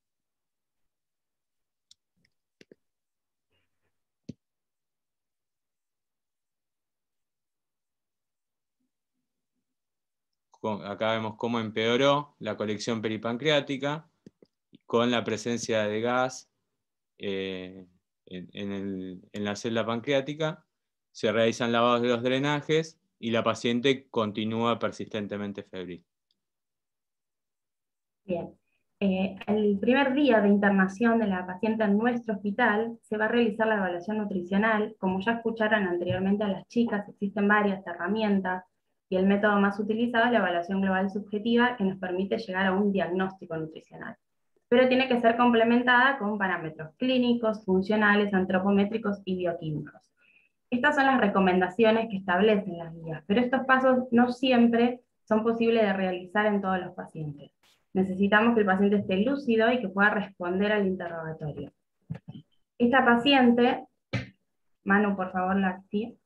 Acá vemos cómo empeoró la colección peripancreática con la presencia de gas eh, en, en, el, en la celda pancreática. Se realizan lavados de los drenajes y la paciente continúa persistentemente febril. Bien. Eh, el primer día de internación de la paciente en nuestro hospital se va a realizar la evaluación nutricional. Como ya escucharon anteriormente a las chicas, existen varias herramientas y el método más utilizado es la evaluación global subjetiva, que nos permite llegar a un diagnóstico nutricional. Pero tiene que ser complementada con parámetros clínicos, funcionales, antropométricos y bioquímicos. Estas son las recomendaciones que establecen las guías, pero estos pasos no siempre son posibles de realizar en todos los pacientes. Necesitamos que el paciente esté lúcido y que pueda responder al interrogatorio. Esta paciente, Manu, por favor, la sí.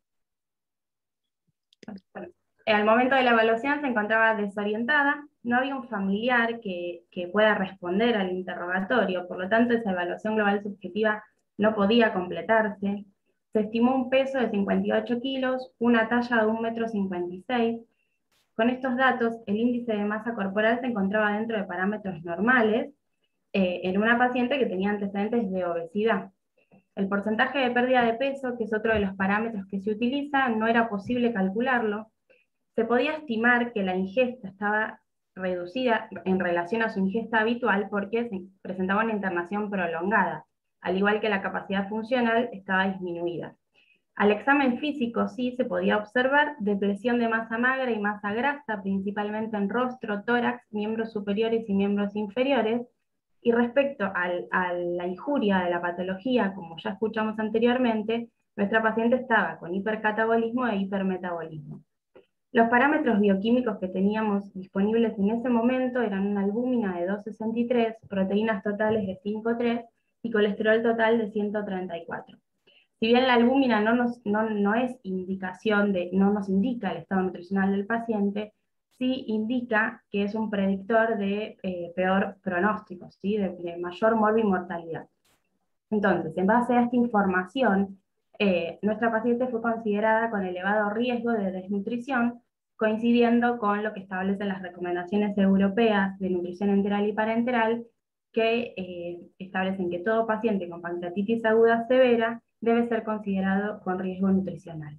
Bueno, al momento de la evaluación se encontraba desorientada, no había un familiar que, que pueda responder al interrogatorio, por lo tanto esa evaluación global subjetiva no podía completarse. Se estimó un peso de cincuenta y ocho kilos, una talla de un metro cincuenta y seis. Con estos datos, el índice de masa corporal se encontraba dentro de parámetros normales eh, en una paciente que tenía antecedentes de obesidad. El porcentaje de pérdida de peso, que es otro de los parámetros que se utiliza, no era posible calcularlo. Se podía estimar que la ingesta estaba reducida en relación a su ingesta habitual porque se presentaba una internación prolongada, al igual que la capacidad funcional estaba disminuida. Al examen físico sí se podía observar depresión de masa magra y masa grasa, principalmente en rostro, tórax, miembros superiores y miembros inferiores. Y respecto al, a la injuria de la patología, como ya escuchamos anteriormente, nuestra paciente estaba con hipercatabolismo e hipermetabolismo. Los parámetros bioquímicos que teníamos disponibles en ese momento eran una albúmina de doscientos sesenta y tres, proteínas totales de cinco punto tres y colesterol total de ciento treinta y cuatro. Si bien la albúmina no, nos, no, no es indicación de, no nos indica el estado nutricional del paciente, sí indica que es un predictor de eh, peor pronóstico, ¿sí? de, de mayor morbimortalidad. Entonces, en base a esta información, eh, nuestra paciente fue considerada con elevado riesgo de desnutrición, coincidiendo con lo que establecen las recomendaciones europeas de nutrición enteral y parenteral, que eh, establecen que todo paciente con pancreatitis aguda severa debe ser considerado con riesgo nutricional.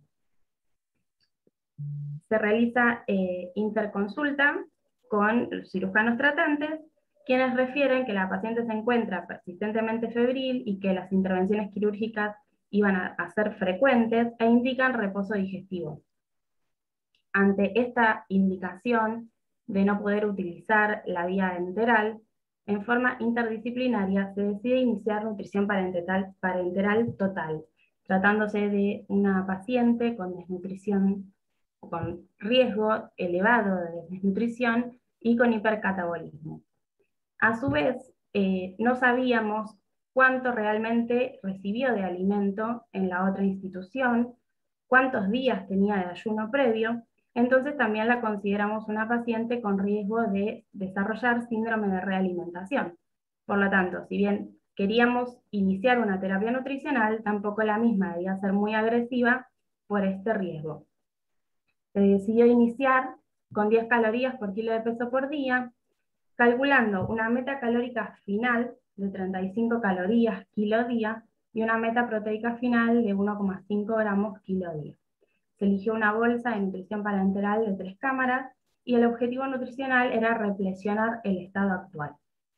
Se realiza eh, interconsulta con los cirujanos tratantes, quienes refieren que la paciente se encuentra persistentemente febril y que las intervenciones quirúrgicas iban a, a ser frecuentes e indican reposo digestivo. Ante esta indicación de no poder utilizar la vía enteral, en forma interdisciplinaria se decide iniciar nutrición parenteral, parenteral total, tratándose de una paciente con desnutrición, con riesgo elevado de desnutrición y con hipercatabolismo. A su vez, eh, no sabíamos cuánto realmente recibió de alimento en la otra institución, cuántos días tenía de ayuno previo, entonces también la consideramos una paciente con riesgo de desarrollar síndrome de realimentación. Por lo tanto, si bien queríamos iniciar una terapia nutricional, tampoco la misma debía ser muy agresiva por este riesgo. Se decidió iniciar con diez calorías por kilo de peso por día, calculando una meta calórica final de treinta y cinco calorías kilo día y una meta proteica final de uno coma cinco gramos kilo día. Se eligió una bolsa de nutrición parenteral de tres cámaras y el objetivo nutricional era replesionar el estado actual.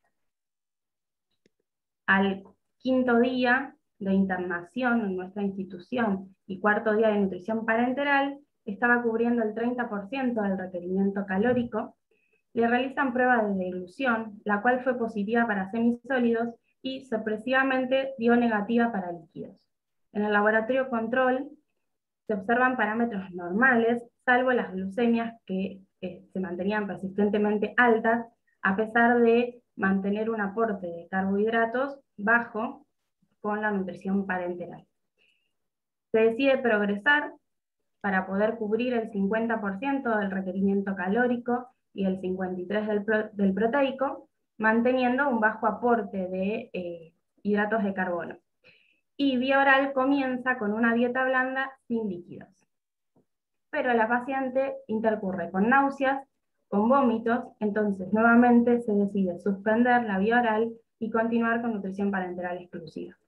Al quinto día de internación en nuestra institución y cuarto día de nutrición parenteral, estaba cubriendo el treinta por ciento del requerimiento calórico. Le realizan prueba de dilución, la cual fue positiva para semisólidos y sorpresivamente dio negativa para líquidos. En el laboratorio control se observan parámetros normales, salvo las glucemias que eh, se mantenían persistentemente altas, a pesar de mantener un aporte de carbohidratos bajo con la nutrición parenteral. Se decide progresar para poder cubrir el cincuenta por ciento del requerimiento calórico y el cincuenta y tres por ciento del, pro, del proteico, manteniendo un bajo aporte de eh, hidratos de carbono. Y vía oral comienza con una dieta blanda sin líquidos. Pero la paciente intercurre con náuseas, con vómitos, entonces nuevamente se decide suspender la vía oral y continuar con nutrición parenteral exclusiva.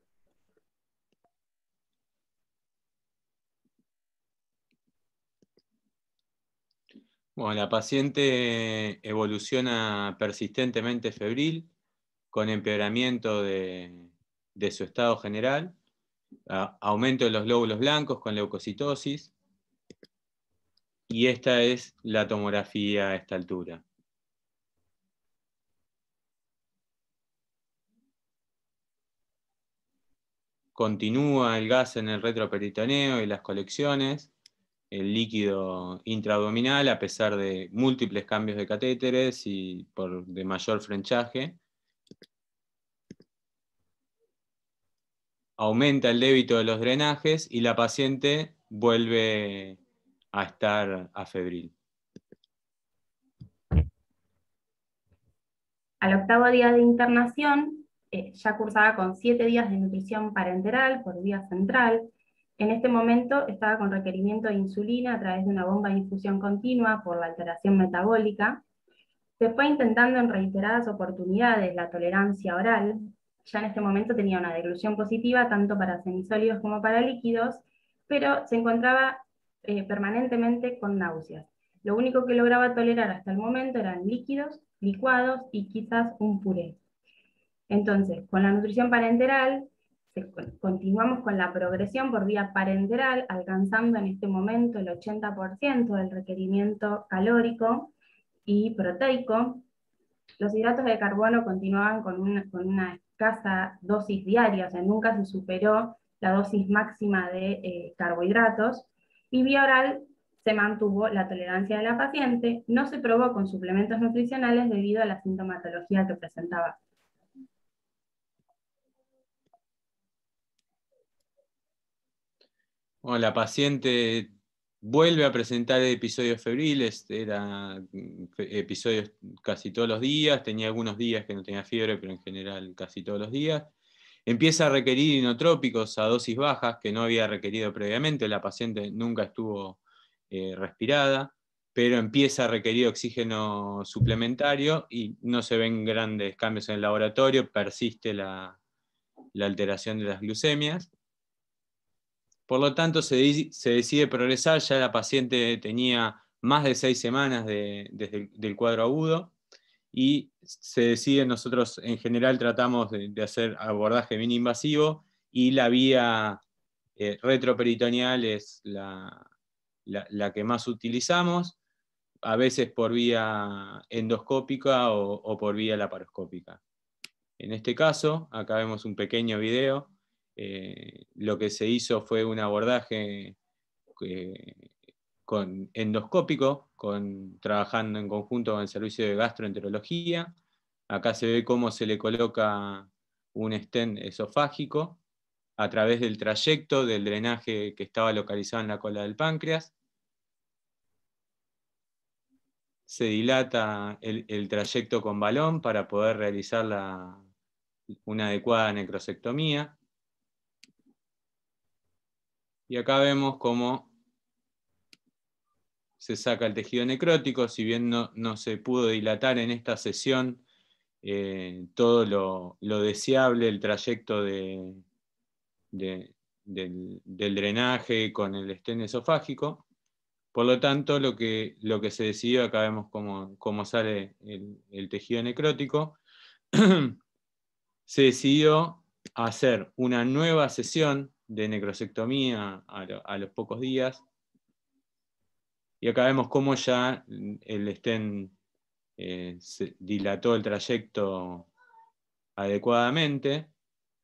Bueno, la paciente evoluciona persistentemente febril, con empeoramiento de, de su estado general, a, aumento de los glóbulos blancos con leucocitosis, y esta es la tomografía a esta altura. Continúa el gas en el retroperitoneo y las colecciones, el líquido intraabdominal a pesar de múltiples cambios de catéteres y por de mayor frenchaje. Aumenta el débito de los drenajes y la paciente vuelve a estar afebril. Al octavo día de internación, eh, ya cursaba con siete días de nutrición parenteral por vía central. En este momento estaba con requerimiento de insulina a través de una bomba de infusión continua por la alteración metabólica. Se fue intentando en reiteradas oportunidades la tolerancia oral. Ya en este momento tenía una deglución positiva tanto para semisólidos como para líquidos, pero se encontraba eh, permanentemente con náuseas. Lo único que lograba tolerar hasta el momento eran líquidos, licuados y quizás un puré. Entonces, con la nutrición parenteral, continuamos con la progresión por vía parenteral, alcanzando en este momento el ochenta por ciento del requerimiento calórico y proteico. Los hidratos de carbono continuaban con una, con una escasa dosis diaria, o sea, nunca se superó la dosis máxima de eh, carbohidratos, y vía oral se mantuvo la tolerancia de la paciente, no se probó con suplementos nutricionales debido a la sintomatología que presentaba. Bueno, la paciente vuelve a presentar episodios febriles, eran episodios casi todos los días, tenía algunos días que no tenía fiebre, pero en general casi todos los días. Empieza a requerir inotrópicos a dosis bajas que no había requerido previamente, la paciente nunca estuvo eh, respirada, pero empieza a requerir oxígeno suplementario y no se ven grandes cambios en el laboratorio, persiste la, la alteración de las glucemias. Por lo tanto, se, se decide progresar, ya la paciente tenía más de seis semanas de, desde el del cuadro agudo, y se decide, nosotros en general tratamos de, de hacer abordaje bien invasivo, y la vía eh, retroperitoneal es la, la, la que más utilizamos, a veces por vía endoscópica o, o por vía laparoscópica. En este caso, acá vemos un pequeño video. Eh, lo que se hizo fue un abordaje eh, con endoscópico, con, trabajando en conjunto con el servicio de gastroenterología. Acá se ve cómo se le coloca un stent esofágico a través del trayecto del drenaje que estaba localizado en la cola del páncreas. Se dilata el, el trayecto con balón para poder realizar la, una adecuada necrosectomía. Y acá vemos cómo se saca el tejido necrótico, si bien no, no se pudo dilatar en esta sesión eh, todo lo, lo deseable, el trayecto de, de, del, del drenaje con el estén esofágico. Por lo tanto, lo que, lo que se decidió, acá vemos cómo, cómo sale el, el tejido necrótico, se decidió hacer una nueva sesión de necrosectomía a, lo, a los pocos días. Y acá vemos cómo ya el estén eh, se dilató el trayecto adecuadamente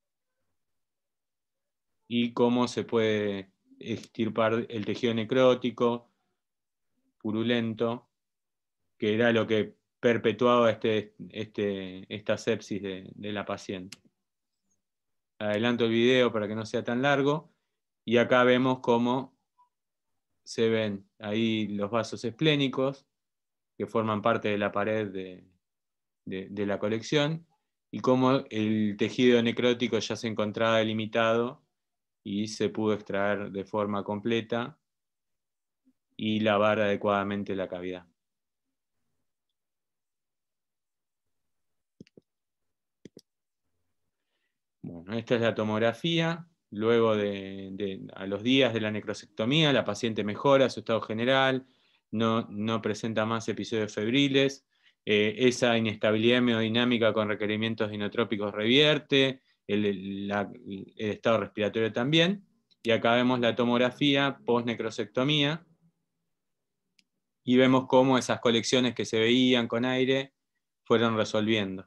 y cómo se puede extirpar el tejido necrótico purulento, que era lo que perpetuaba este, este, esta sepsis de, de la paciente. Adelanto el video para que no sea tan largo, y acá vemos cómo se ven ahí los vasos esplénicos, que forman parte de la pared de, de, de la colección, y cómo el tejido necrótico ya se encontraba delimitado y se pudo extraer de forma completa y lavar adecuadamente la cavidad. Bueno, esta es la tomografía. Luego de, de a los días de la necrosectomía, la paciente mejora su estado general, no, no presenta más episodios febriles, eh, esa inestabilidad hemodinámica con requerimientos inotrópicos revierte, el, la, el estado respiratorio también. Y acá vemos la tomografía post-necrosectomía, y vemos cómo esas colecciones que se veían con aire fueron resolviendo.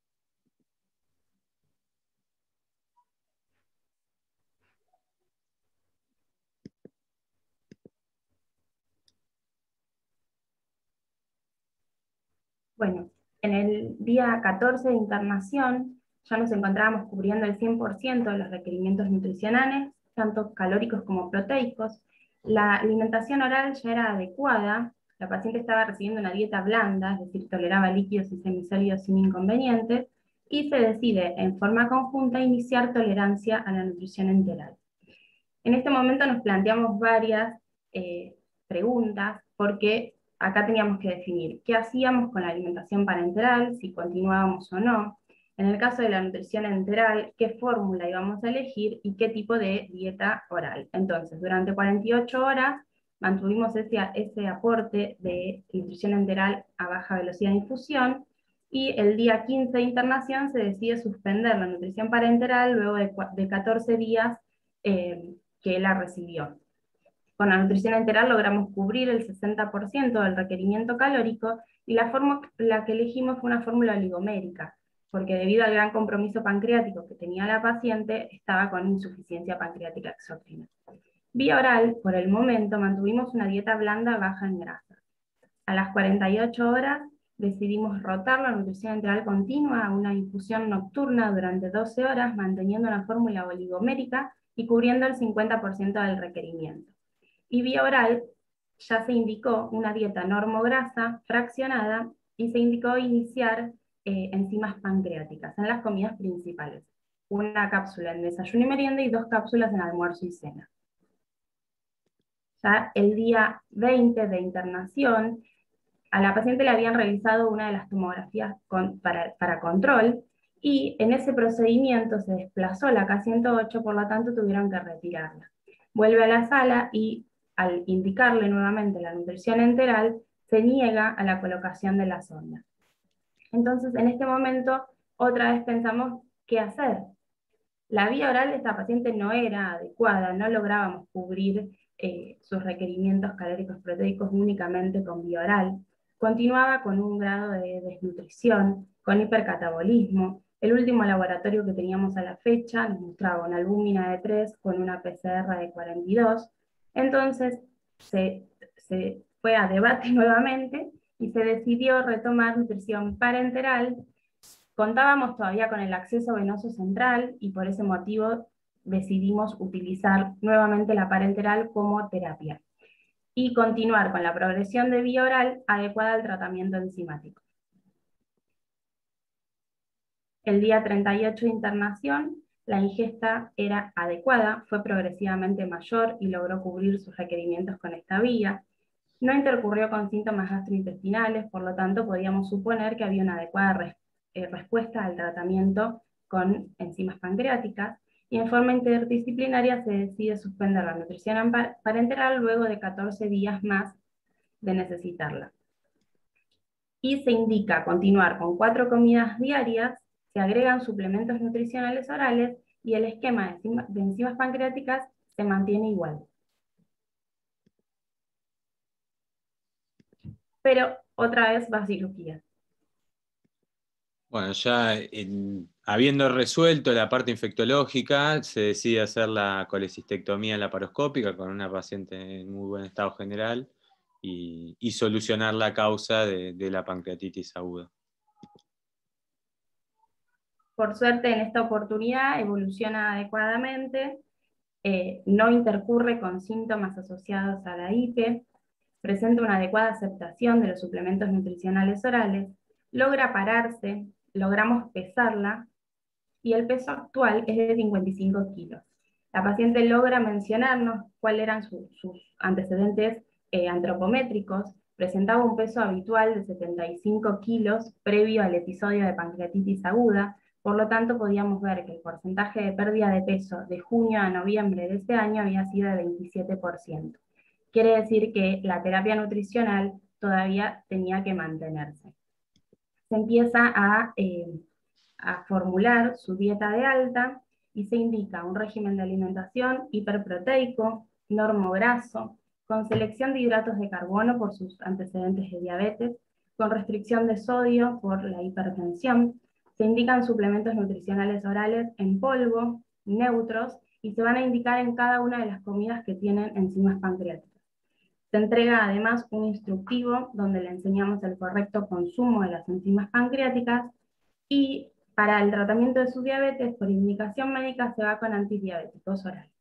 Bueno, en el día catorce de internación ya nos encontrábamos cubriendo el cien por ciento de los requerimientos nutricionales, tanto calóricos como proteicos. La alimentación oral ya era adecuada, la paciente estaba recibiendo una dieta blanda, es decir, toleraba líquidos y semisólidos sin inconvenientes, y se decide en forma conjunta iniciar tolerancia a la nutrición enteral. En este momento nos planteamos varias eh, preguntas, porque acá teníamos que definir qué hacíamos con la alimentación parenteral, si continuábamos o no. En el caso de la nutrición enteral, qué fórmula íbamos a elegir y qué tipo de dieta oral. Entonces, durante cuarenta y ocho horas mantuvimos ese, ese aporte de nutrición enteral a baja velocidad de infusión, y el día quince de internación se decide suspender la nutrición parenteral luego de, de catorce días eh, que la recibió. Con la nutrición enteral logramos cubrir el sesenta por ciento del requerimiento calórico, y la fórmula que elegimos fue una fórmula oligomérica, porque debido al gran compromiso pancreático que tenía la paciente, estaba con insuficiencia pancreática exógena. Vía oral, por el momento, mantuvimos una dieta blanda baja en grasa. A las cuarenta y ocho horas decidimos rotar la nutrición enteral continua a una infusión nocturna durante doce horas, manteniendo una fórmula oligomérica y cubriendo el cincuenta por ciento del requerimiento. Y vía oral ya se indicó una dieta normograsa fraccionada, y se indicó iniciar eh, enzimas pancreáticas en las comidas principales. Una cápsula en desayuno y merienda y dos cápsulas en almuerzo y cena. Ya el día veinte de internación, a la paciente le habían realizado una de las tomografías con, para, para control, y en ese procedimiento se desplazó la K ciento ocho, por lo tanto tuvieron que retirarla. Vuelve a la sala y al indicarle nuevamente la nutrición enteral, se niega a la colocación de la sonda. Entonces, en este momento, otra vez pensamos, ¿qué hacer? La vía oral de esta paciente no era adecuada, no lográbamos cubrir eh, sus requerimientos calóricos proteicos únicamente con vía oral. Continuaba con un grado de desnutrición, con hipercatabolismo. El último laboratorio que teníamos a la fecha nos mostraba una albúmina de tres con una P C R de cuarenta y dos. Entonces se, se fue a debate nuevamente y se decidió retomar nutrición parenteral. Contábamos todavía con el acceso venoso central, y por ese motivo decidimos utilizar nuevamente la parenteral como terapia y continuar con la progresión de vía oral adecuada al tratamiento enzimático. El día treinta y ocho de internación, la ingesta era adecuada, fue progresivamente mayor y logró cubrir sus requerimientos con esta vía. No intercurrió con síntomas gastrointestinales, por lo tanto podíamos suponer que había una adecuada res eh, respuesta al tratamiento con enzimas pancreáticas, y en forma interdisciplinaria se decide suspender la nutrición parenteral luego de catorce días más de necesitarla. Y se indica continuar con cuatro comidas diarias, se agregan suplementos nutricionales orales y el esquema de, enzima, de enzimas pancreáticas se mantiene igual. Pero otra vez va a cirugía. Bueno, ya en, habiendo resuelto la parte infectológica, se decide hacer la colecistectomía laparoscópica con una paciente en muy buen estado general y, y solucionar la causa de, de la pancreatitis aguda. Por suerte, en esta oportunidad evoluciona adecuadamente, eh, no intercurre con síntomas asociados a la I P E, presenta una adecuada aceptación de los suplementos nutricionales orales, logra pararse, logramos pesarla, y el peso actual es de cincuenta y cinco kilos. La paciente logra mencionarnos cuáles eran su, sus antecedentes eh, antropométricos, presentaba un peso habitual de setenta y cinco kilos previo al episodio de pancreatitis aguda, por lo tanto podíamos ver que el porcentaje de pérdida de peso de junio a noviembre de ese año había sido de veintisiete por ciento. Quiere decir que la terapia nutricional todavía tenía que mantenerse. Se empieza a, eh, a formular su dieta de alta y se indica un régimen de alimentación hiperproteico, normograso, con selección de hidratos de carbono por sus antecedentes de diabetes, con restricción de sodio por la hipertensión. Se indican suplementos nutricionales orales en polvo, neutros, y se van a indicar en cada una de las comidas que tienen enzimas pancreáticas. Se entrega además un instructivo donde le enseñamos el correcto consumo de las enzimas pancreáticas, y para el tratamiento de su diabetes, por indicación médica, se va con antidiabéticos orales.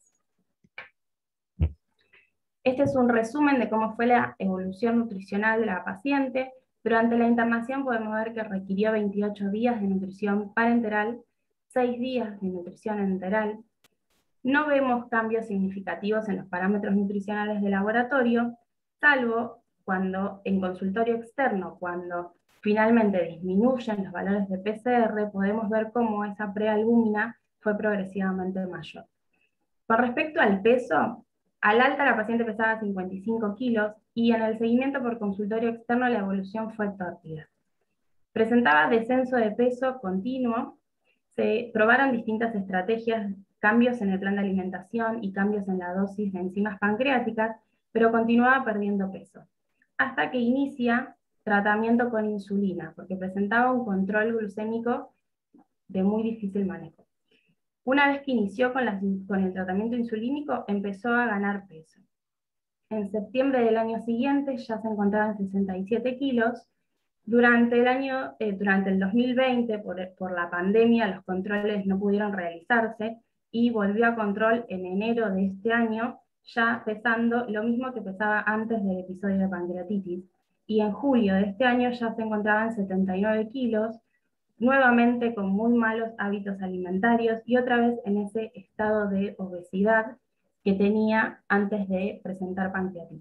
Este es un resumen de cómo fue la evolución nutricional de la paciente. Durante la internación podemos ver que requirió veintiocho días de nutrición parenteral, seis días de nutrición enteral. No vemos cambios significativos en los parámetros nutricionales de laboratorio, salvo cuando en consultorio externo, cuando finalmente disminuyen los valores de P C R, podemos ver cómo esa prealbúmina fue progresivamente mayor. Con respecto al peso, al alta la paciente pesaba cincuenta y cinco kilos, y en el seguimiento por consultorio externo la evolución fue tórpida. Presentaba descenso de peso continuo, se probaron distintas estrategias, cambios en el plan de alimentación y cambios en la dosis de enzimas pancreáticas, pero continuaba perdiendo peso, hasta que inicia tratamiento con insulina, porque presentaba un control glucémico de muy difícil manejo. Una vez que inició con, la, con el tratamiento insulínico, empezó a ganar peso. En septiembre del año siguiente ya se encontraba en sesenta y siete kilos. Durante el, año, eh, durante el dos mil veinte, por, por la pandemia, los controles no pudieron realizarse, y volvió a control en enero de este año, ya pesando lo mismo que pesaba antes del episodio de pancreatitis, y en julio de este año ya se encontraba en setenta y nueve kilos, nuevamente con muy malos hábitos alimentarios, y otra vez en ese estado de obesidad que tenía antes de presentar pancreatitis.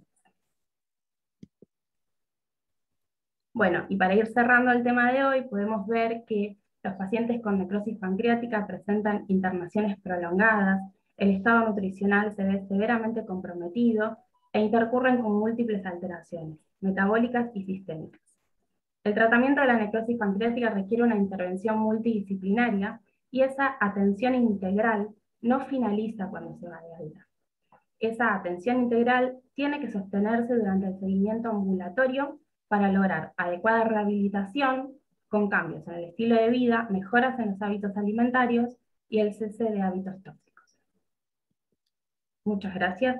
Bueno, y para ir cerrando el tema de hoy, podemos ver que los pacientes con necrosis pancreática presentan internaciones prolongadas, el estado nutricional se ve severamente comprometido, e intercurren con múltiples alteraciones, metabólicas y sistémicas. El tratamiento de la necrosis pancreática requiere una intervención multidisciplinaria, y esa atención integral no finaliza cuando se va de alta. Esa atención integral tiene que sostenerse durante el seguimiento ambulatorio para lograr adecuada rehabilitación, con cambios en el estilo de vida, mejoras en los hábitos alimentarios y el cese de hábitos tóxicos. Muchas gracias.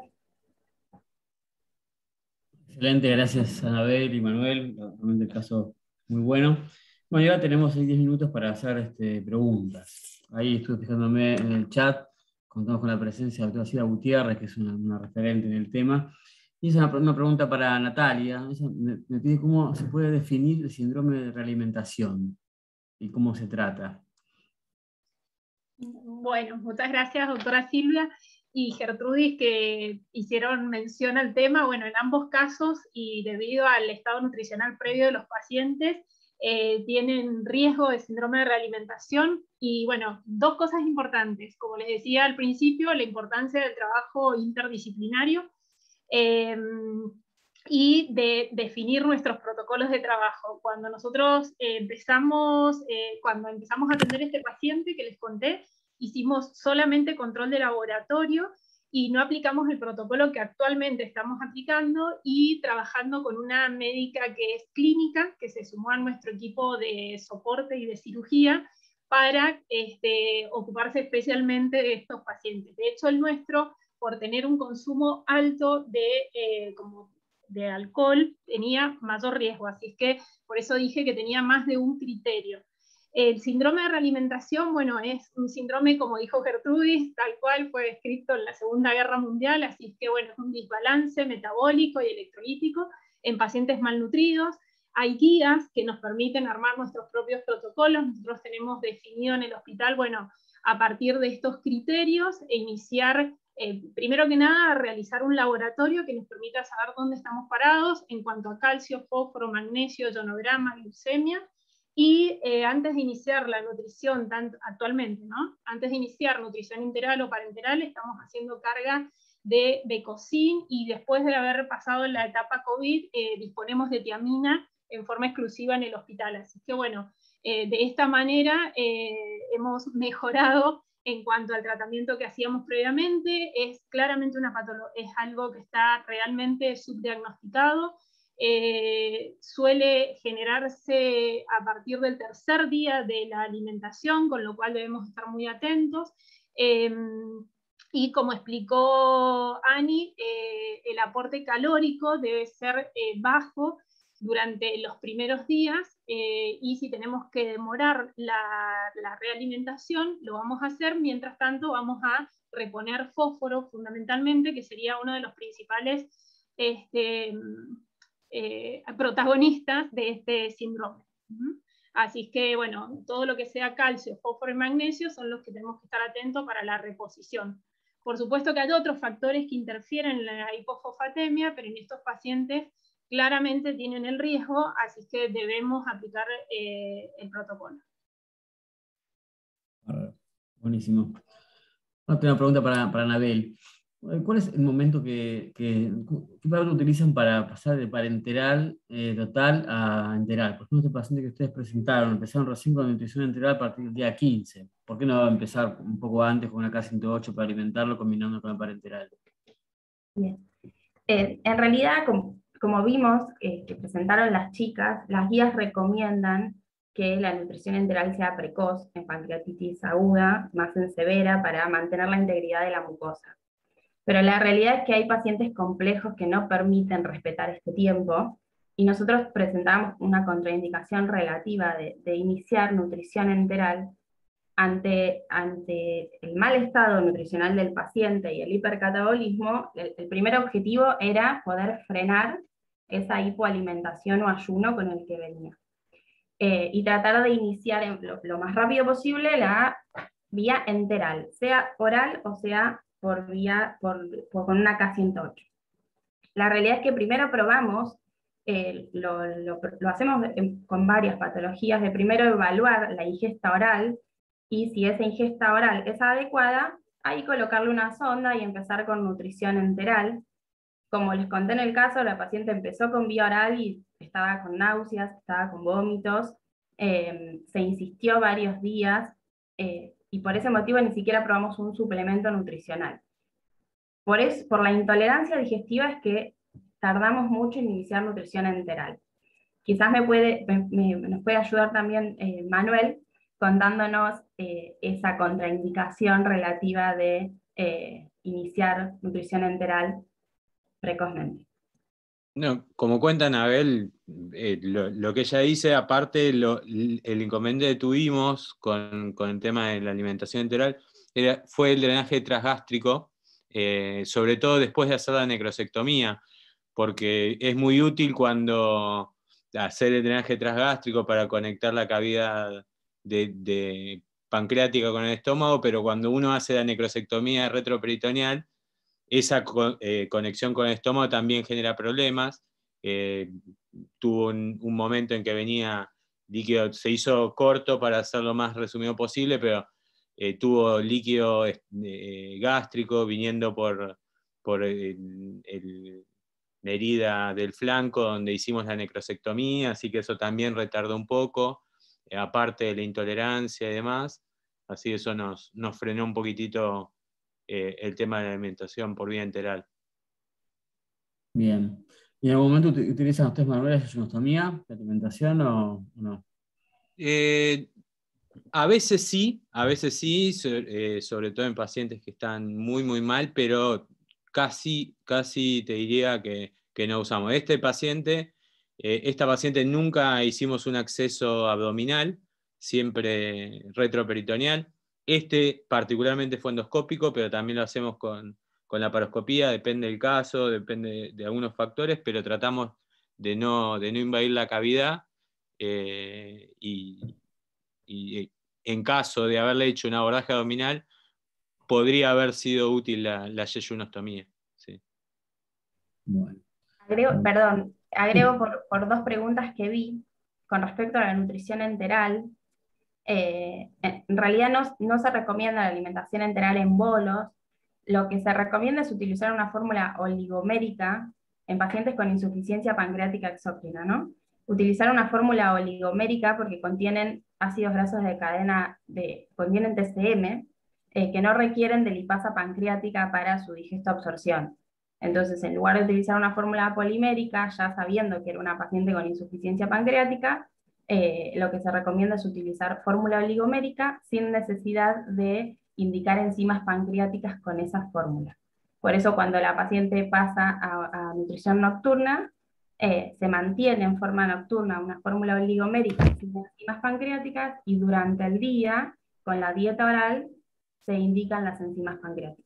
Excelente, gracias Anabel y Manuel, realmente el caso muy bueno. Bueno, y ahora tenemos ahí diez minutos para hacer este, preguntas. Ahí estuve fijándome en el chat, contamos con la presencia de la doctora Silvia Gutiérrez, que es una, una referente en el tema. Y es una, una pregunta para Natalia. Ella me, me pide cómo se puede definir el síndrome de realimentación y cómo se trata. Bueno, muchas gracias, doctora Silvia y Gertrudis, que hicieron mención al tema. Bueno, en ambos casos, y debido al estado nutricional previo de los pacientes, eh, tienen riesgo de síndrome de realimentación. Y bueno, dos cosas importantes. Como les decía al principio, la importancia del trabajo interdisciplinario. Eh, y de definir nuestros protocolos de trabajo. Cuando nosotros eh, empezamos, eh, cuando empezamos a atender a este paciente que les conté, hicimos solamente control de laboratorio y no aplicamos el protocolo que actualmente estamos aplicando, y trabajando con una médica que es clínica, que se sumó a nuestro equipo de soporte y de cirugía, para este, ocuparse especialmente de estos pacientes. De hecho, el nuestro, por tener un consumo alto de, eh, como de alcohol, tenía mayor riesgo, así es que por eso dije que tenía más de un criterio. El síndrome de realimentación, bueno, es un síndrome, como dijo Gertrudis, tal cual fue descrito en la Segunda Guerra Mundial, así es que bueno, es un desbalance metabólico y electrolítico en pacientes malnutridos. Hay guías que nos permiten armar nuestros propios protocolos. Nosotros tenemos definido en el hospital, bueno, a partir de estos criterios, e iniciar, eh, primero que nada, realizar un laboratorio que nos permita saber dónde estamos parados en cuanto a calcio, fósforo, magnesio, ionograma, glucemia. Y eh, antes de iniciar la nutrición, tanto, actualmente, ¿no? Antes de iniciar nutrición enteral o parenteral, estamos haciendo carga de becocin, y después de haber pasado la etapa COVID, eh, disponemos de tiamina en forma exclusiva en el hospital. Así que bueno, eh, de esta manera eh, hemos mejorado en cuanto al tratamiento que hacíamos previamente. Es claramente una patología, es algo que está realmente subdiagnosticado. Eh, suele generarse a partir del tercer día de la alimentación, con lo cual debemos estar muy atentos. Eh, y como explicó Ani, eh, el aporte calórico debe ser eh, bajo durante los primeros días, eh, y si tenemos que demorar la, la realimentación, lo vamos a hacer. Mientras tanto, vamos a reponer fósforo fundamentalmente, que sería uno de los principales este, Eh, protagonistas de este síndrome. Uh-huh. Así que, bueno, todo lo que sea calcio, fósforo y magnesio son los que tenemos que estar atentos para la reposición. Por supuesto que hay otros factores que interfieren en la hipofosfatemia, pero en estos pacientes claramente tienen el riesgo, así que debemos aplicar eh, el protocolo. Buenísimo. Otra pregunta para, para Anabel. ¿Cuál es el momento que, que, que utilizan para pasar de parenteral eh, total a enteral? Por ejemplo, este paciente que ustedes presentaron, empezaron recién con la nutrición enteral a partir del día quince. ¿Por qué no empezar un poco antes con una K ciento ocho para alimentarlo combinando con el parenteral? Bien. Eh, en realidad, como, como vimos eh, que presentaron las chicas, las guías recomiendan que la nutrición enteral sea precoz en pancreatitis aguda, más en severa, para mantener la integridad de la mucosa. Pero la realidad es que hay pacientes complejos que no permiten respetar este tiempo, y nosotros presentamos una contraindicación relativa de, de iniciar nutrición enteral ante, ante el mal estado nutricional del paciente y el hipercatabolismo. El, el primer objetivo era poder frenar esa hipoalimentación o ayuno con el que venía. Eh, y tratar de iniciar lo, lo más rápido posible la vía enteral, sea oral o sea por vía, por, por, con una K ciento ocho. La realidad es que primero probamos, eh, lo, lo, lo hacemos con varias patologías, de primero evaluar la ingesta oral, y si esa ingesta oral es adecuada, ahí colocarle una sonda y empezar con nutrición enteral. Como les conté en el caso, la paciente empezó con vía oral y estaba con náuseas, estaba con vómitos, eh, se insistió varios días, eh, y por ese motivo ni siquiera probamos un suplemento nutricional. Por, eso, por la intolerancia digestiva es que tardamos mucho en iniciar nutrición enteral. Quizás me puede, me, me, nos puede ayudar también eh, Manuel, contándonos eh, esa contraindicación relativa de eh, iniciar nutrición enteral precozmente. No, como cuenta Anabel, eh, lo, lo que ella dice, aparte lo, el inconveniente que tuvimos con, con el tema de la alimentación enteral era, fue el drenaje transgástrico, eh, sobre todo después de hacer la necrosectomía, porque es muy útil cuando hacer el drenaje transgástrico para conectar la cavidad de, de pancreática con el estómago, pero cuando uno hace la necrosectomía retroperitoneal, esa co eh, conexión con el estómago también genera problemas. Eh, tuvo un, un momento en que venía líquido, se hizo corto para hacerlo lo más resumido posible, pero eh, tuvo líquido eh, gástrico viniendo por, por el, el, la herida del flanco donde hicimos la necrosectomía, así que eso también retardó un poco, eh, aparte de la intolerancia y demás, así que eso nos, nos frenó un poquitito eh, el tema de la alimentación por vía enteral. Bien. ¿Y en algún momento utilizan ustedes manuales de yeyunostomía, de alimentación o, o no? Eh, a veces sí, a veces sí, so, eh, sobre todo en pacientes que están muy, muy mal, pero casi, casi te diría que, que no usamos. Este paciente, eh, esta paciente nunca hicimos un acceso abdominal, siempre retroperitoneal. Este particularmente fue endoscópico, pero también lo hacemos con, con la paroscopía, depende del caso, depende de, de algunos factores, pero tratamos de no, de no invadir la cavidad eh, y, y en caso de haberle hecho un abordaje abdominal, podría haber sido útil la, la yeyunostomía. Sí. Bueno. Agrego, perdón, agrego por, por dos preguntas que vi con respecto a la nutrición enteral. Eh, en realidad no, no se recomienda la alimentación enteral en bolos. Lo que se recomienda es utilizar una fórmula oligomérica en pacientes con insuficiencia pancreática exógena, ¿no? Utilizar una fórmula oligomérica porque contienen ácidos grasos de cadena, de, contienen T C M, eh, que no requieren de lipasa pancreática para su digesta absorción. Entonces, en lugar de utilizar una fórmula polimérica, ya sabiendo que era una paciente con insuficiencia pancreática, eh, lo que se recomienda es utilizar fórmula oligomérica sin necesidad de indicar enzimas pancreáticas con esa fórmula. Por eso cuando la paciente pasa a, a nutrición nocturna, eh, se mantiene en forma nocturna una fórmula oligomérica sin enzimas pancreáticas y durante el día, con la dieta oral, se indican las enzimas pancreáticas.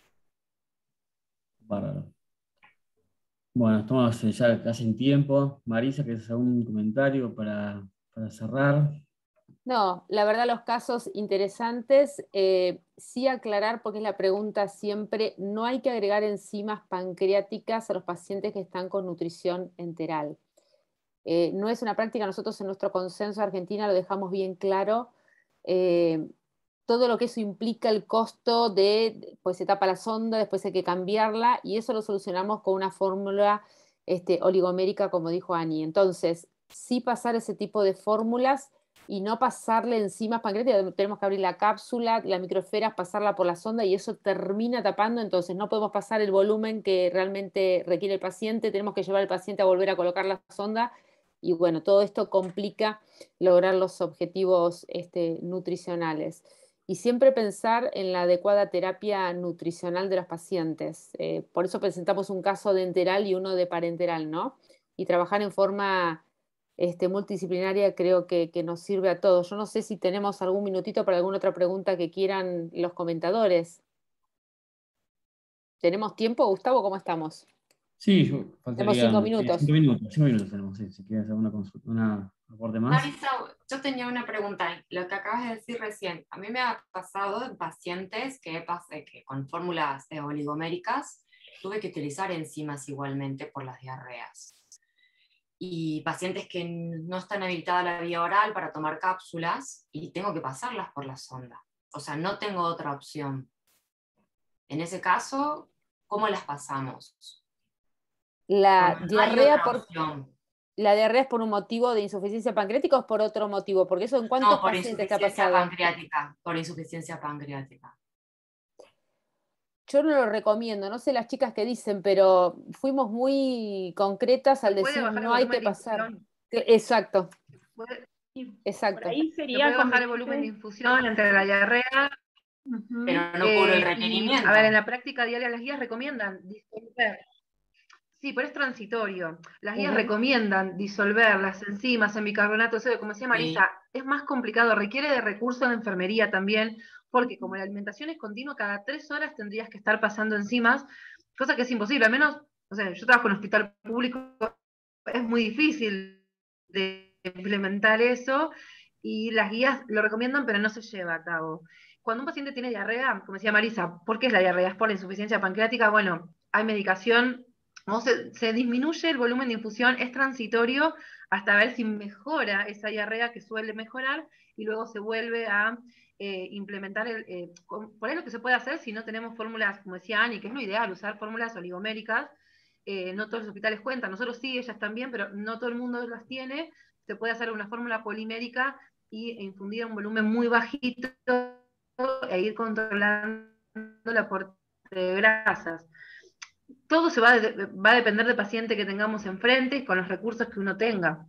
Bárbaro. Bueno, estamos ya casi en tiempo. Marisa, ¿quieres hacer un comentario para, para cerrar? No, la verdad los casos interesantes, eh, sí aclarar, porque es la pregunta siempre, no hay que agregar enzimas pancreáticas a los pacientes que están con nutrición enteral. Eh, no es una práctica, nosotros en nuestro consenso de Argentina lo dejamos bien claro, eh, todo lo que eso implica, el costo de, pues se tapa la sonda, después hay que cambiarla, y eso lo solucionamos con una fórmula este, oligomérica, como dijo Ani. Entonces, sí pasar ese tipo de fórmulas, y no pasarle enzimas pancreáticas, tenemos que abrir la cápsula, la microesfera, pasarla por la sonda y eso termina tapando, entonces no podemos pasar el volumen que realmente requiere el paciente, tenemos que llevar al paciente a volver a colocar la sonda y bueno, todo esto complica lograr los objetivos este, nutricionales. Y siempre pensar en la adecuada terapia nutricional de los pacientes. Eh, por eso presentamos un caso de enteral y uno de parenteral, ¿no? Y trabajar en forma Este, multidisciplinaria creo que, que nos sirve a todos. Yo no sé si tenemos algún minutito para alguna otra pregunta que quieran los comentadores. ¿Tenemos tiempo, Gustavo? ¿Cómo estamos? Sí, yo Tenemos cinco minutos. Cinco minutos, cinco minutos tenemos, sí, si quieres hacer una consulta, una aporte más. Marisa, yo tenía una pregunta. Lo que acabas de decir recién, a mí me ha pasado en pacientes que, pasé, que con fórmulas eh, oligoméricas tuve que utilizar enzimas igualmente por las diarreas. Y pacientes que no están habilitadas la vía oral para tomar cápsulas y tengo que pasarlas por la sonda. O sea, no tengo otra opción. En ese caso, ¿cómo las pasamos? La no diarrea por opción. ¿La diarrea es por un motivo de insuficiencia pancreática o es por otro motivo? Porque eso en cuántos no, por pacientes te ha insuficiencia pasado. Pancreática, por insuficiencia pancreática. Yo no lo recomiendo, no sé las chicas que dicen, pero fuimos muy concretas al decir no hay que pasar. Exacto. Puede, Exacto. Por ahí sería puede bajar el volumen de infusión entre la diarrea. Uh-huh. Pero no eh, cubro el requerimiento. Y, a ver, en la práctica diaria las guías recomiendan disolver. Sí, pero es transitorio. Las guías uh-huh. recomiendan disolver las enzimas en bicarbonato de sodio, como decía Marisa, sí. Es más complicado, requiere de recursos de enfermería también, porque como la alimentación es continua, cada tres horas tendrías que estar pasando enzimas, cosa que es imposible, al menos, o sea, yo trabajo en un hospital público, es muy difícil de implementar eso, y las guías lo recomiendan, pero no se lleva a cabo. Cuando un paciente tiene diarrea, como decía Marisa, ¿por qué es la diarrea? ¿Es por la insuficiencia pancreática? Bueno, hay medicación, ¿no? se, se disminuye el volumen de infusión, es transitorio hasta ver si mejora esa diarrea que suele mejorar, y luego se vuelve a eh, implementar, el, eh, por ahí lo que se puede hacer si no tenemos fórmulas, como decía Ani, que es lo ideal, usar fórmulas oligoméricas. Eh, no todos los hospitales cuentan, nosotros sí, ellas también, pero no todo el mundo las tiene. Se puede hacer una fórmula polimérica y infundir un volumen muy bajito e ir controlando el aporte de grasas. Todo se va, a, va a depender del paciente que tengamos enfrente y con los recursos que uno tenga.